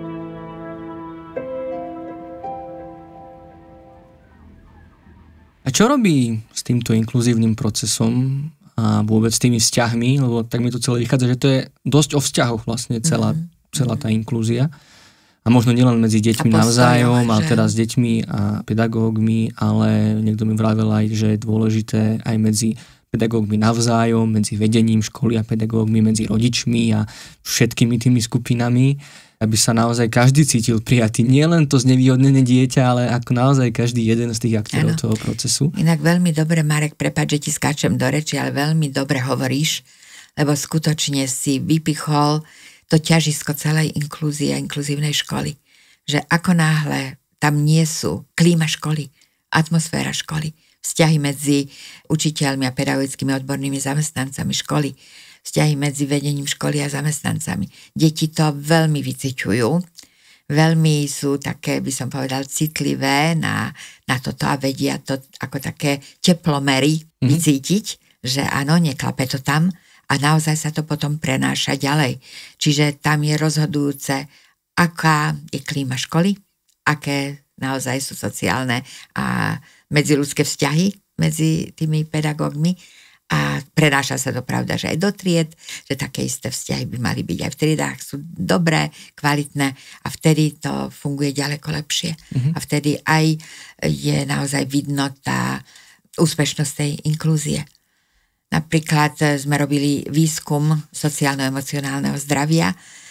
A čo robí s týmto inkluzívnym procesom a vôbec s tými vzťahmi, lebo tak mi to celé vychádza, že to je dosť o vzťahoch vlastne celá, mm-hmm. celá tá inklúzia. A možno nielen medzi deťmi navzájom, ale teda s deťmi a pedagógmi, ale niekto mi vravel aj, že je dôležité aj medzi pedagógmi navzájom, medzi vedením školy a pedagógmi, medzi rodičmi a všetkými tými skupinami, aby sa naozaj každý cítil prijatý. Nie len to znevýhodnené dieťa, ale ako naozaj každý jeden z tých aktérov toho procesu. Inak veľmi dobre, Marek, prepáč, že ti skáčem do reči, ale veľmi dobre hovoríš, lebo skutočne si vypichol to ťažisko celej inklúzie a inkluzívnej školy. Že ako náhle tam nie sú klíma školy, atmosféra školy, vzťahy medzi učiteľmi a pedagogickými odbornými zamestnancami školy, vzťahy medzi vedením školy a zamestnancami. Deti to veľmi vyciťujú, veľmi sú také, by som povedal, citlivé na, na toto a vedia to ako také teplomery mm-hmm. vycítiť, že áno, neklape to tam, a naozaj sa to potom prenáša ďalej. Čiže tam je rozhodujúce, aká je klíma školy, aké naozaj sú sociálne a medziľudské vzťahy medzi tými pedagógmi a prenáša sa to, pravda, že aj do tried, že také isté vzťahy by mali byť aj v triedách, sú dobré, kvalitné a vtedy to funguje ďaleko lepšie. Mm-hmm. A vtedy aj je naozaj vidno tá úspešnosť tej inklúzie. Napríklad sme robili výskum sociálno-emocionálneho zdravia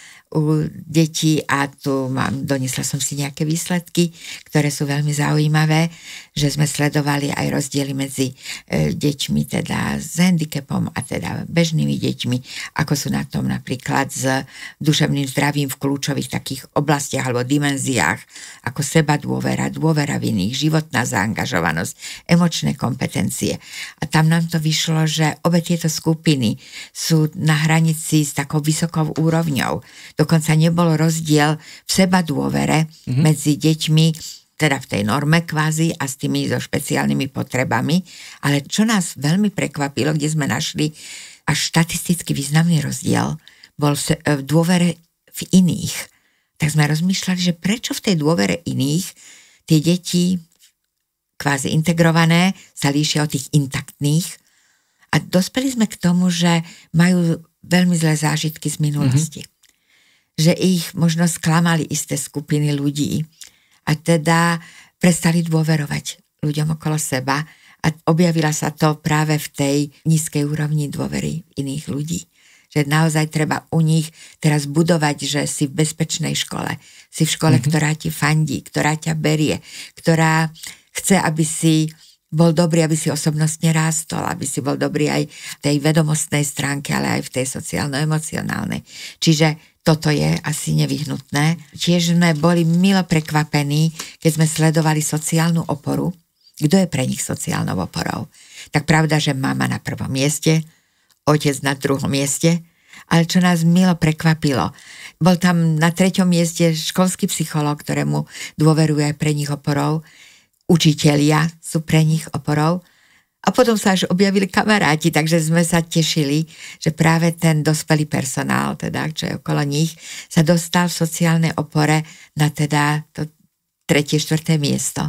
u detí a tu mám, doniesla som si nejaké výsledky, ktoré sú veľmi zaujímavé, že sme sledovali aj rozdiely medzi e, deťmi teda s handicapom a teda bežnými deťmi, ako sú na tom napríklad s duševným zdravím v kľúčových takých oblastiach alebo dimenziách, ako seba dôvera, dôvera v iných, životná zaangažovanosť, emočné kompetencie. A tam nám to vyšlo, že obe tieto skupiny sú na hranici s takou vysokou úrovňou. Dokonca nebol rozdiel v seba dôvere mm-hmm. medzi deťmi, teda v tej norme kvázi a s tými so špeciálnymi potrebami. Ale čo nás veľmi prekvapilo, kde sme našli až štatisticky významný rozdiel, bol v, v dôvere v iných. Tak sme rozmýšľali, že prečo v tej dôvere iných tie deti kvázi integrované sa líšia od tých intaktných. A dospeli sme k tomu, že majú veľmi zlé zážitky z minulosti. Mm-hmm. Že ich možno sklamali isté skupiny ľudí a teda prestali dôverovať ľuďom okolo seba a objavila sa to práve v tej nízkej úrovni dôvery iných ľudí. Že naozaj treba u nich teraz budovať, že si v bezpečnej škole, si v škole, mm-hmm. ktorá ti fandí, ktorá ťa berie, ktorá chce, aby si bol dobrý, aby si osobnostne rástol, aby si bol dobrý aj v tej vedomostnej stránke, ale aj v tej sociálno-emocionálnej. Čiže toto je asi nevyhnutné. Tiež sme boli milo prekvapení, keď sme sledovali sociálnu oporu. Kto je pre nich sociálnou oporou? Tak pravda, že mama na prvom mieste, otec na druhom mieste, ale čo nás milo prekvapilo, bol tam na treťom mieste školský psychológ, ktorému dôveruje pre nich oporou, učitelia sú pre nich oporou a potom sa až objavili kamaráti, takže sme sa tešili, že práve ten dospelý personál, teda, čo je okolo nich, sa dostal v sociálnej opore na teda to tretie, štvrté miesto.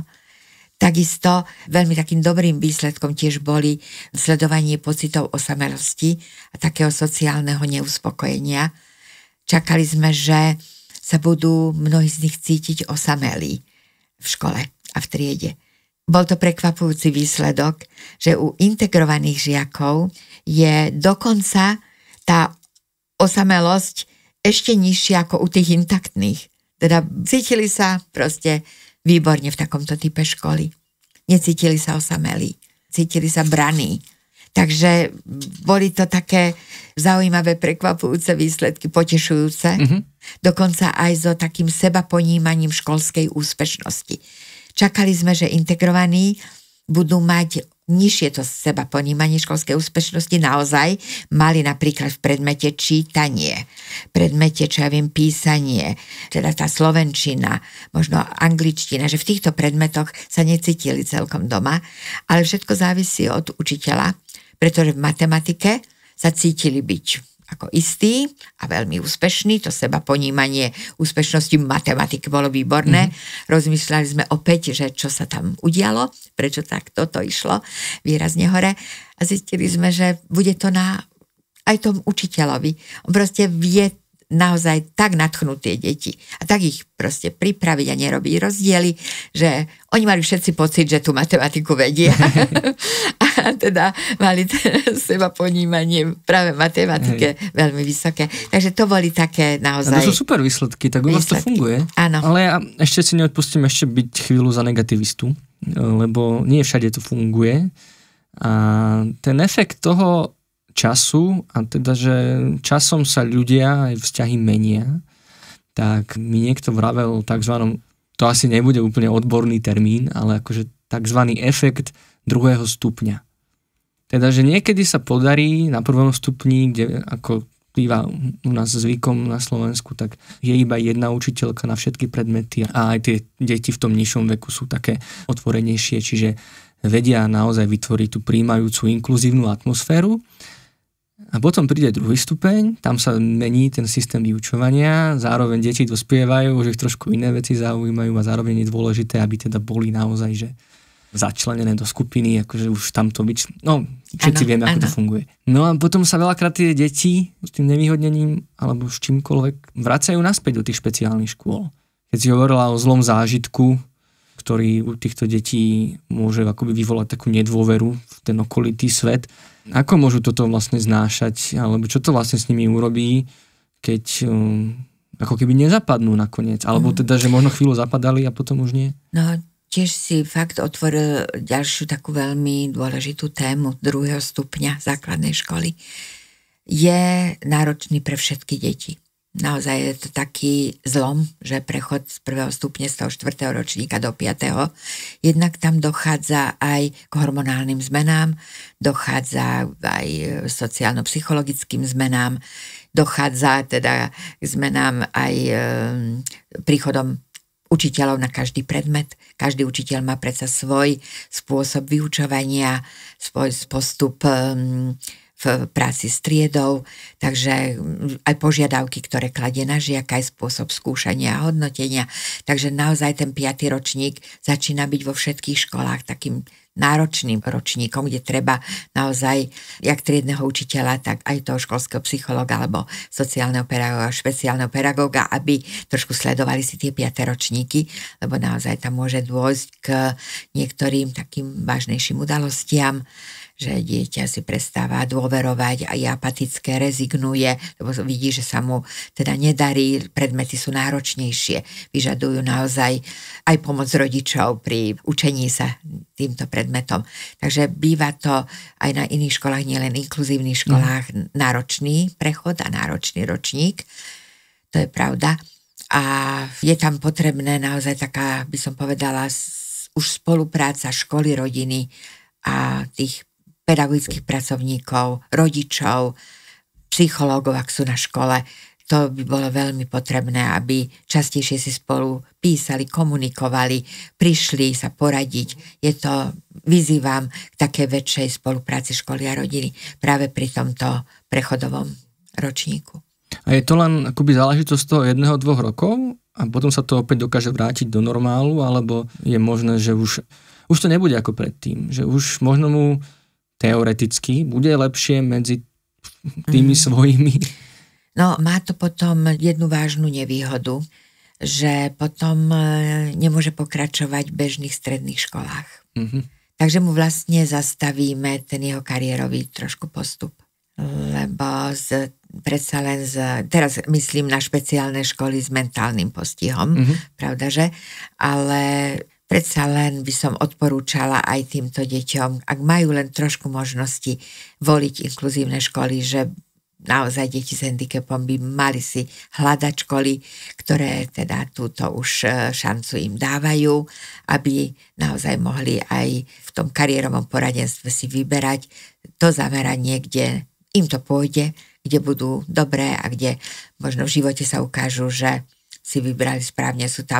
Takisto veľmi takým dobrým výsledkom tiež boli sledovanie pocitov osamelosti a takého sociálneho neuspokojenia. Čakali sme, že sa budú mnohí z nich cítiť osamelí v škole a v triede. Bol to prekvapujúci výsledok, že u integrovaných žiakov je dokonca tá osamelosť ešte nižšia ako u tých intaktných. Teda cítili sa proste výborne v takomto type školy. Necítili sa osamelí, cítili sa braní. Takže boli to také zaujímavé, prekvapujúce výsledky, potešujúce. Mm-hmm. Dokonca aj so takým sebaponímaním školskej úspešnosti. Čakali sme, že integrovaní budú mať nižšie to seba ponímanie školskej úspešnosti. Naozaj mali napríklad v predmete čítanie, predmete, čo ja viem, písanie, teda tá slovenčina, možno angličtina, že v týchto predmetoch sa necítili celkom doma, ale všetko závisí od učiteľa, pretože v matematike sa cítili byť ako istý a veľmi úspešný, to seba ponímanie úspešnosti matematiky bolo výborné. Mm-hmm. Rozmýšľali sme opäť, že čo sa tam udialo, prečo tak toto išlo výrazne hore a zistili sme, že bude to na aj tom učiteľovi. On proste vie naozaj tak nadchnúť tie deti a tak ich proste pripraviť a nerobiť rozdiely, že oni mali všetci pocit, že tú matematiku vedia a teda mali seba ponímanie práve matematike Hej. veľmi vysoké. Takže to boli také naozaj... A to sú super výsledky, tak u vás to funguje. Áno. Ale ja ešte si neodpustím ešte byť chvíľu za negativistu, lebo nie všade to funguje a ten efekt toho času, a teda, že časom sa ľudia aj vzťahy menia, tak mi niekto vravel takzvanom, to asi nebude úplne odborný termín, ale akože takzvaný efekt druhého stupňa. Teda, že niekedy sa podarí na prvom stupni, kde ako býva u nás zvykom na Slovensku, tak je iba jedna učiteľka na všetky predmety a aj tie deti v tom nižšom veku sú také otvorenejšie, čiže vedia naozaj vytvoriť tú príjmajúcu inkluzívnu atmosféru. A potom príde druhý stupeň, tam sa mení ten systém vyučovania, zároveň deti dospievajú, už ich trošku iné veci zaujímajú a zároveň je dôležité, aby teda boli naozaj že začlenené do skupiny, akože už tamto byť, no všetci ano, vieme, ako ano. To funguje. No a potom sa veľakrát tie deti s tým nevýhodnením alebo s čímkoľvek vracajú naspäť do tých špeciálnych škôl. Keď si hovorila o zlom zážitku, ktorý u týchto detí môže akoby vyvolať takú nedôveru v ten okolitý svet, ako môžu toto vlastne znášať, alebo čo to vlastne s nimi urobí, keď um, ako keby nezapadnú nakoniec, alebo teda, že možno chvíľu zapadali a potom už nie? No, tiež si fakt otvoril ďalšiu takú veľmi dôležitú tému druhého stupňa základnej školy. Je náročný pre všetky deti. Naozaj je to taký zlom, že prechod z prvého stupňa z toho štvrtého ročníka do piateho Jednak tam dochádza aj k hormonálnym zmenám, dochádza aj sociálno-psychologickým zmenám, dochádza teda k zmenám aj e, príchodom učiteľov na každý predmet. Každý učiteľ má predsa svoj spôsob vyučovania, svoj postup e, v práci s triedou, takže aj požiadavky, ktoré kladie na žiaka, aj spôsob skúšania a hodnotenia. Takže naozaj ten piaty ročník začína byť vo všetkých školách takým náročným ročníkom, kde treba naozaj jak triedneho učiteľa, tak aj toho školského psychologa alebo sociálneho pedagóga, špeciálneho pedagóga, aby trošku sledovali si tie piate ročníky, lebo naozaj tam môže dôjsť k niektorým takým vážnejším udalostiam, že dieťa si prestáva dôverovať a je apatické, rezignuje, lebo vidí, že sa mu teda nedarí, predmety sú náročnejšie, vyžadujú naozaj aj pomoc rodičov pri učení sa týmto predmetom. Takže býva to aj na iných školách, nielen inkluzívnych školách, mm. náročný prechod a náročný ročník. To je pravda. A je tam potrebné naozaj taká, by som povedala, už spolupráca školy, rodiny a tých pedagogických pracovníkov, rodičov, psychológov, ak sú na škole. To by bolo veľmi potrebné, aby častejšie si spolu písali, komunikovali, prišli sa poradiť. Je to, vyzývam k takej väčšej spolupráci školy a rodiny práve pri tomto prechodovom ročníku. A je to len akoby záležitosť toho jedného, dvoch rokov a potom sa to opäť dokáže vrátiť do normálu, alebo je možné, že už, už to nebude ako predtým, že už možno mu teoreticky bude lepšie medzi tými mm. svojimi? No, má to potom jednu vážnu nevýhodu, že potom nemôže pokračovať v bežných stredných školách. Mm-hmm. Takže mu vlastne zastavíme ten jeho kariérový trošku postup. Lebo z, predsa len z, teraz myslím na špeciálne školy s mentálnym postihom, mm-hmm. pravda, že? Ale predsa len by som odporúčala aj týmto deťom, ak majú len trošku možnosti voliť inkluzívne školy, že naozaj deti s handicapom by mali si hľadať školy, ktoré teda túto už šancu im dávajú, aby naozaj mohli aj v tom kariérovom poradenstve si vyberať to zameranie, kde im to pôjde, kde budú dobré a kde možno v živote sa ukážu, že si vybrali správne. Sú tam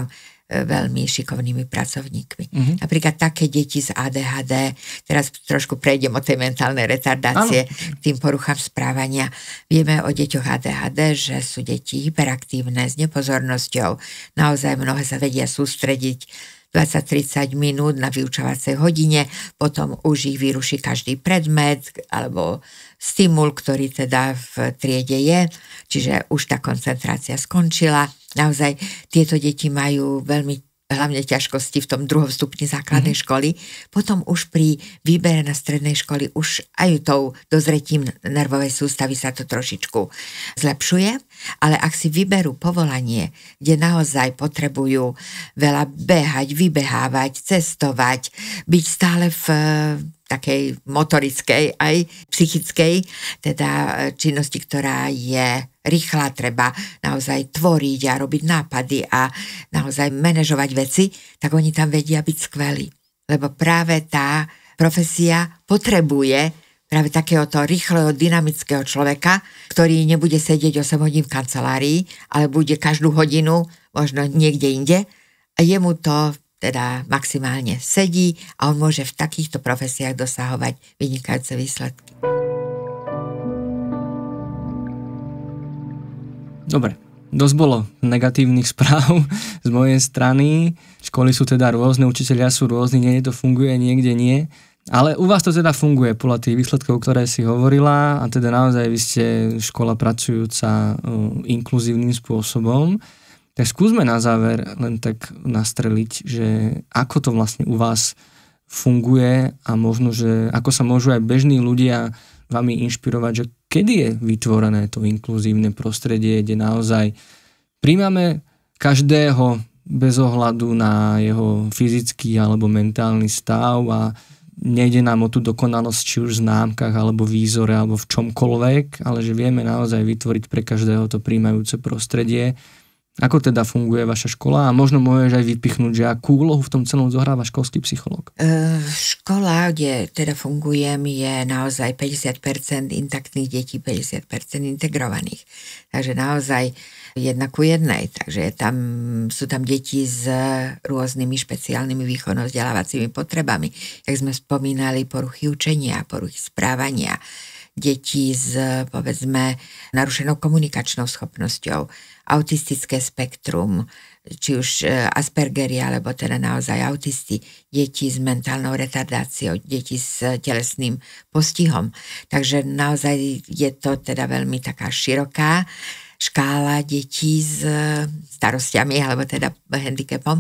veľmi šikovnými pracovníkmi. Mm-hmm. Napríklad také deti z á dé há dé, teraz trošku prejdem od tej mentálnej retardácie, ano. Tým poruchám správania. Vieme o deťoch á dé há dé, že sú deti hyperaktívne, s nepozornosťou, naozaj mnohé sa vedia sústrediť dvadsať tridsať minút na vyučovacej hodine, potom už ich vyruší každý predmet alebo stimul, ktorý teda v triede je, čiže už tá koncentrácia skončila. Naozaj tieto deti majú veľmi hlavne ťažkosti v tom druhom stupni základnej mm. školy. Potom už pri výbere na strednej školy už aj tou dozretím nervovej sústavy sa to trošičku zlepšuje, ale ak si vyberú povolanie, kde naozaj potrebujú veľa behať, vybehávať, cestovať, byť stále v takej motorickej aj psychickej, teda činnosti, ktorá je rýchla, treba naozaj tvoriť a robiť nápady a naozaj manažovať veci, tak oni tam vedia byť skvelí. Lebo práve tá profesia potrebuje práve takéhoto rýchleho, dynamického človeka, ktorý nebude sedieť osem hodín v kancelárii, ale bude každú hodinu možno niekde inde a jemu to teda maximálne sedí a on môže v takýchto profesiách dosahovať vynikajúce výsledky. Dobre, dosť bolo negatívnych správ z mojej strany. Školy sú teda rôzne, učitelia sú rôzni, niekde to funguje, niekde nie. Ale u vás to teda funguje podľa tých výsledkov, ktoré si hovorila a teda naozaj vy ste škola pracujúca inkluzívnym spôsobom. Tak skúsme na záver len tak nastreliť, že ako to vlastne u vás funguje a možno, že ako sa môžu aj bežní ľudia vami inšpirovať, že kedy je vytvorené to inkluzívne prostredie, kde naozaj príjmame každého bez ohľadu na jeho fyzický alebo mentálny stav a nejde nám o tú dokonalosť či už v známkach alebo výzore alebo v čomkoľvek, ale že vieme naozaj vytvoriť pre každého to príjmajúce prostredie. Ako teda funguje vaša škola a možno môžeš aj vypichnúť, že akú úlohu v tom celom zohráva školský psychológ? E, škola, kde teda fungujem, je naozaj päťdesiat percent intaktných detí, päťdesiat percent integrovaných. Takže naozaj jedna ku jednej. Takže je tam, sú tam deti s rôznymi špeciálnymi výchovno-vzdelávacími potrebami. Jak sme spomínali, poruchy učenia, poruchy správania, deti s, povedzme, narušenou komunikačnou schopnosťou, autistické spektrum, či už Aspergery, alebo teda naozaj autisti, deti s mentálnou retardáciou, deti s telesným postihom. Takže naozaj je to teda veľmi taká široká škála detí s starostiami, alebo teda handicapom.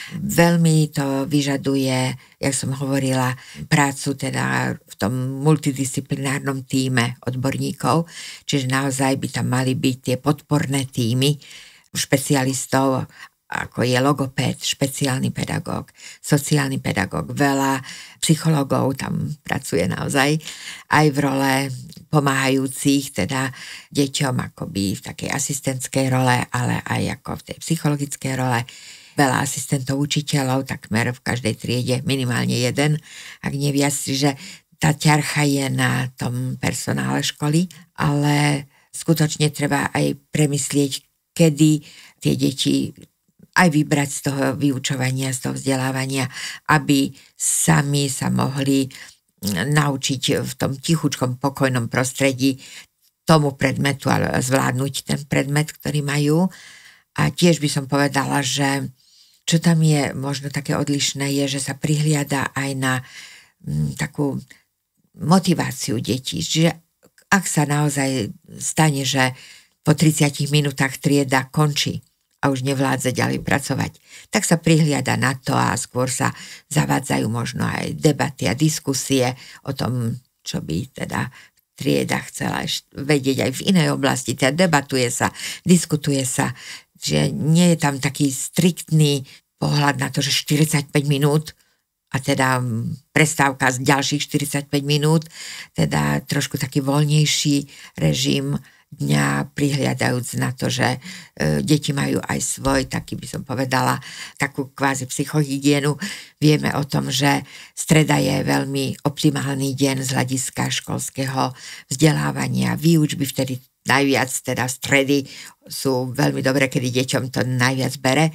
Veľmi to vyžaduje, jak som hovorila, prácu teda v tom multidisciplinárnom tíme odborníkov, čiže naozaj by tam mali byť tie podporné týmy špecialistov, ako je logopéd, špeciálny pedagóg, sociálny pedagóg, veľa psychológov tam pracuje naozaj, aj v role pomáhajúcich teda deťom akoby v takej asistentskej role, ale aj ako v tej psychologickej role. Veľa asistentov učiteľov, takmer v každej triede minimálne jeden, ak nie viac, že tá ťarcha je na tom personále školy, ale skutočne treba aj premyslieť, kedy tie deti aj vybrať z toho vyučovania, z toho vzdelávania, aby sami sa mohli naučiť v tom tichučkom, pokojnom prostredí tomu predmetu, ale zvládnuť ten predmet, ktorý majú. A tiež by som povedala, že čo tam je možno také odlišné, je, že sa prihliada aj na m, takú motiváciu detí. Čiže ak sa naozaj stane, že po tridsiatich minútach trieda končí a už nevládze ďalej pracovať, tak sa prihliada na to a skôr sa zavádzajú možno aj debaty a diskusie o tom, čo by teda trieda chcela vedieť aj v inej oblasti. Teda debatuje sa, diskutuje sa, že nie je tam taký striktný pohľad na to, že štyridsaťpäť minút a teda prestávka z ďalších štyridsaťpäť minút, teda trošku taký voľnejší režim dňa, prihliadajúc na to, že e, deti majú aj svoj, taký by som povedala, takú kvázi psychohygienu. Vieme o tom, že streda je veľmi optimálny deň z hľadiska školského vzdelávania, výučby, vtedy najviac, teda stredy sú veľmi dobré, kedy deťom to najviac bere.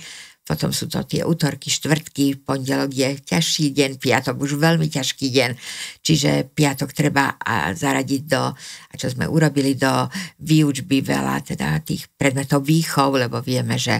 Potom sú to tie útorky, štvrtky, pondelok je ťažší deň, piatok už veľmi ťažký deň, čiže piatok treba zaradiť do, a čo sme urobili, do výučby veľa, teda tých predmetov výchov, lebo vieme, že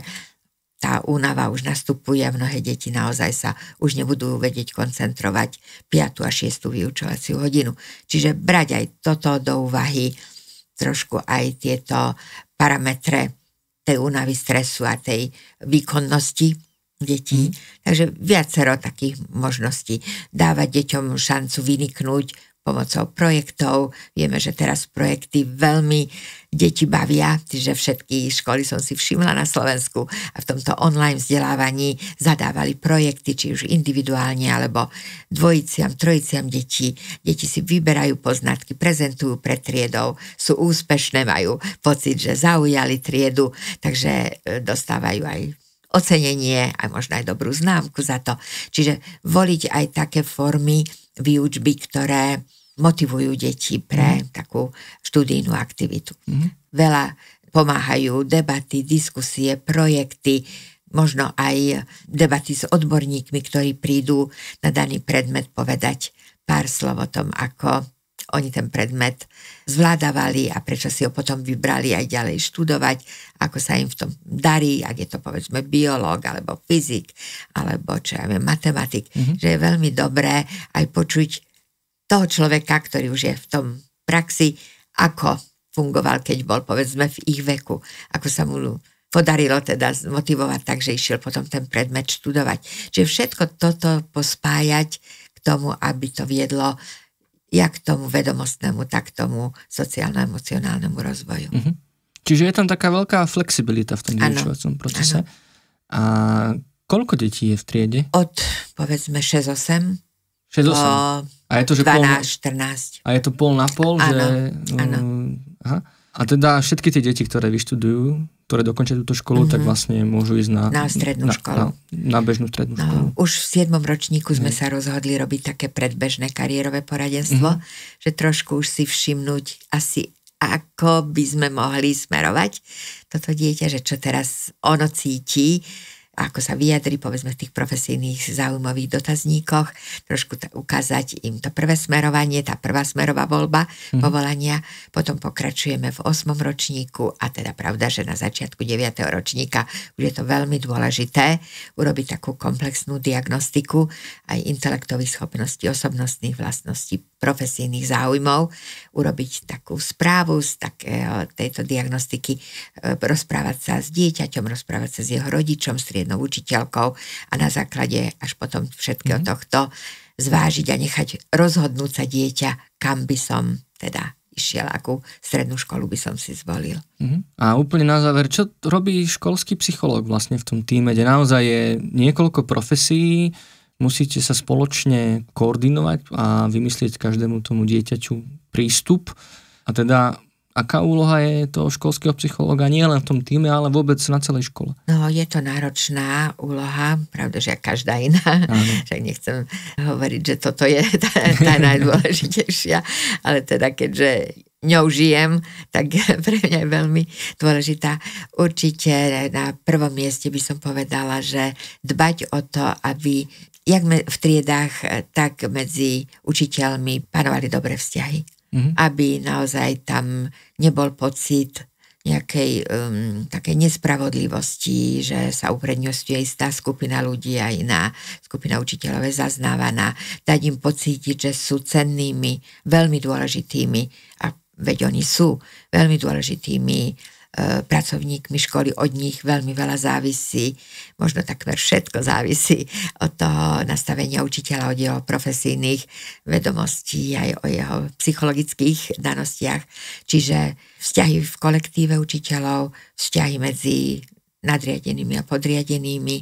tá únava už nastupuje, mnohé deti naozaj sa už nebudú vedieť koncentrovať piatu a šiestu vyučovaciu hodinu. Čiže brať aj toto do úvahy, trošku aj tieto parametre tej únavy, stresu a tej výkonnosti detí. Mm. Takže viacero takých možností. Dávať deťom šancu vyniknúť pomocou projektov. Vieme, že teraz projekty veľmi deti bavia, že všetky školy som si všimla na Slovensku a v tomto online vzdelávaní zadávali projekty, či už individuálne, alebo dvojiciam, trojiciam detí. Deti si vyberajú poznatky, prezentujú pred triedou, sú úspešné, majú pocit, že zaujali triedu, takže dostávajú aj ocenenie, aj možno aj dobrú známku za to. Čiže voliť aj také formy výučby, ktoré motivujú deti pre mm. takú študijnú aktivitu. Mm. Veľa pomáhajú debaty, diskusie, projekty, možno aj debaty s odborníkmi, ktorí prídu na daný predmet povedať pár slov o tom, ako oni ten predmet zvládavali a prečo si ho potom vybrali aj ďalej študovať, ako sa im v tom darí, ak je to povedzme biológ, alebo fyzik, alebo čo ja viem, matematik, mm-hmm. že je veľmi dobré aj počuť toho človeka, ktorý už je v tom praxi, ako fungoval, keď bol povedzme v ich veku, ako sa mu podarilo teda motivovať tak, že išiel potom ten predmet študovať. Čiže všetko toto pospájať k tomu, aby to viedlo jak k tomu vedomostnému, tak k tomu sociálno-emocionálnemu rozvoju. Mm-hmm. Čiže je tam taká veľká flexibilita v tom vyučovacom procese. Ano. A koľko detí je v triede? Od, povedzme, šesť osem šesť osem A je to, že dvanásť štrnásť A je to pol na pol? Áno, že, áno. Um, aha. A teda všetky tie deti, ktoré vyštudujú, ktoré dokončia túto školu, mm-hmm. tak vlastne môžu ísť na, na strednú na, školu. Na, na bežnú strednú no, školu. Už v siedmom ročníku sme mm. sa rozhodli robiť také predbežné kariérové poradenstvo, mm-hmm. že trošku už si všimnúť asi, ako by sme mohli smerovať toto dieťa, že čo teraz ono cíti, ako sa vyjadri, povedzme, v tých profesijných záujmových dotazníkoch, trošku t- ukázať im to prvé smerovanie, tá prvá smerová voľba mm. povolania, potom pokračujeme v osmom ročníku a teda pravda, že na začiatku deviateho ročníka už je to veľmi dôležité urobiť takú komplexnú diagnostiku aj intelektových schopností, osobnostných vlastností, profesijných záujmov, urobiť takú správu z takého, tejto diagnostiky, rozprávať sa s dieťaťom, rozprávať sa s jeho rodičom, s triednou učiteľkou a na základe až potom všetkého mm-hmm. tohto zvážiť a nechať rozhodnúť sa dieťa, kam by som teda išiel, akú strednú školu by som si zvolil. Mm-hmm. A úplne na záver, čo robí školský psychológ vlastne v tom týme, kde naozaj je niekoľko profesí, musíte sa spoločne koordinovať a vymyslieť každému tomu dieťaťu prístup. A teda, aká úloha je toho školského psychológa nie len v tom týme, ale vôbec na celej škole? No, je to náročná úloha, pravda, že každá iná. Však nechcem hovoriť, že toto je tá, tá najdôležitejšia, ale teda keďže ňou žijem, tak pre mňa je veľmi dôležitá. Určite na prvom mieste by som povedala, že dbať o to, aby jak v triedách, tak medzi učiteľmi panovali dobré vzťahy. Mm-hmm. Aby naozaj tam nebol pocit nejakej um, takej nespravodlivosti, že sa uprednostňuje istá skupina ľudí a iná skupina učiteľov je zaznávaná. Dať im pocítiť, že sú cennými, veľmi dôležitými, a veď oni sú veľmi dôležitými pracovníkmi školy, od nich veľmi veľa závisí, možno takmer všetko závisí od toho nastavenia učiteľa, od jeho profesijných vedomostí, aj o jeho psychologických danostiach. Čiže vzťahy v kolektíve učiteľov, vzťahy medzi nadriadenými a podriadenými,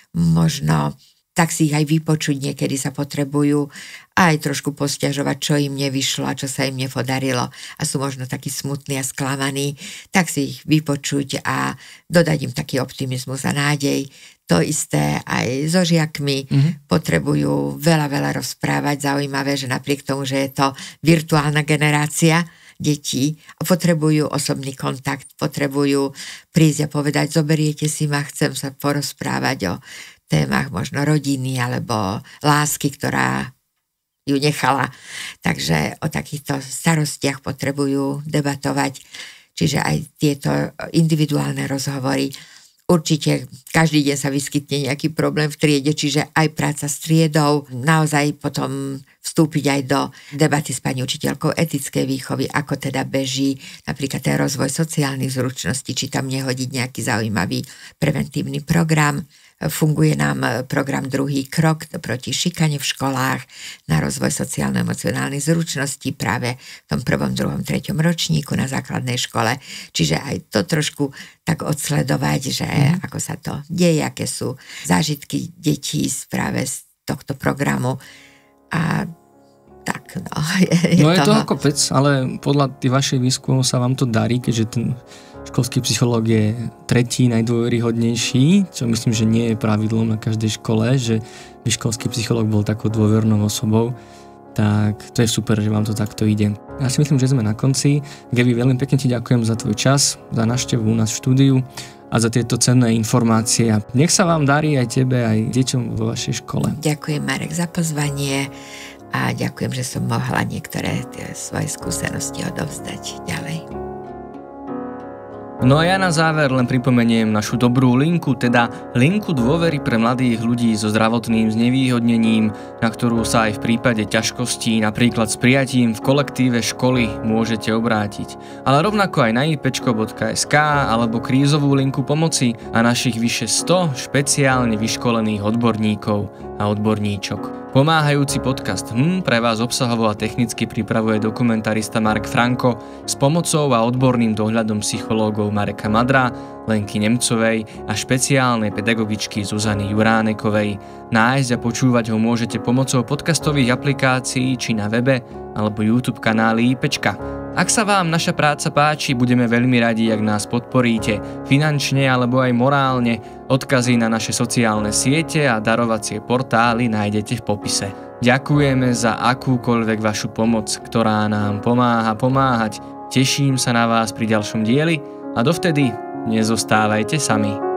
možno tak si ich aj vypočuť, niekedy sa potrebujú aj trošku posťažovať, čo im nevyšlo a čo sa im nepodarilo a sú možno takí smutní a sklamaní, tak si ich vypočuť a dodať im taký optimizmus a nádej. To isté aj so žiakmi, mm-hmm. potrebujú veľa, veľa rozprávať, zaujímavé, že napriek tomu, že je to virtuálna generácia detí a potrebujú osobný kontakt, potrebujú prísť a povedať, zoberiete si ma, chcem sa porozprávať o témach možno rodiny alebo lásky, ktorá ju nechala. Takže o takýchto starostiach potrebujú debatovať. Čiže aj tieto individuálne rozhovory. Určite každý deň sa vyskytne nejaký problém v triede, čiže aj práca s triedou, naozaj potom vstúpiť aj do debaty s pani učiteľkou etickej výchovy, ako teda beží napríklad ten rozvoj sociálnych zručností, či tam nehodiť nejaký zaujímavý preventívny program. Funguje nám program Druhý krok proti šikane v školách na rozvoj sociálno-emocionálnych zručností práve v tom prvom, druhom, treťom ročníku na základnej škole. Čiže aj to trošku tak odsledovať, že mm. ako sa to deje, aké sú zážitky detí práve z tohto programu. A tak, no. Je, je no je toho... to kopec, ale podľa tých vašich výskumov sa vám to darí, keďže ten školský psychológ je tretí najdôveryhodnejší, čo myslím, že nie je pravidlom na každej škole, že by školský psychológ bol takou dôvernou osobou, tak to je super, že vám to takto ide. Ja si myslím, že sme na konci. Gaby, veľmi pekne ti ďakujem za tvoj čas, za návštevu u nás v štúdiu a za tieto cenné informácie. A nech sa vám darí aj tebe, aj deťom vo vašej škole. Ďakujem, Marek, za pozvanie a ďakujem, že som mohla niektoré tie svoje skúsenosti odovzdať ďalej. No a ja na záver len pripomeniem našu dobrú linku, teda linku dôvery pre mladých ľudí so zdravotným znevýhodnením, na ktorú sa aj v prípade ťažkostí, napríklad s prijatím v kolektíve školy, môžete obrátiť. Ale rovnako aj na ipečko bodka es ká alebo krízovú linku pomoci a našich vyše sto špeciálne vyškolených odborníkov a odborníčok. Pomáhajúci podcast hm pre vás obsahovo a technicky pripravuje dokumentarista Mark Franko s pomocou a odborným dohľadom psychológov Mareka Madra, Lenky Nemcovej a špeciálnej pedagogičky Zuzany Juránekovej. Nájsť a počúvať ho môžete pomocou podcastových aplikácií či na webe alebo YouTube kanáli IPčka. Ak sa vám naša práca páči, budeme veľmi radi, ak nás podporíte finančne alebo aj morálne. Odkazy na naše sociálne siete a darovacie portály nájdete v popise. Ďakujeme za akúkoľvek vašu pomoc, ktorá nám pomáha pomáhať. Teším sa na vás pri ďalšom dieli a dovtedy nezostávajte sami.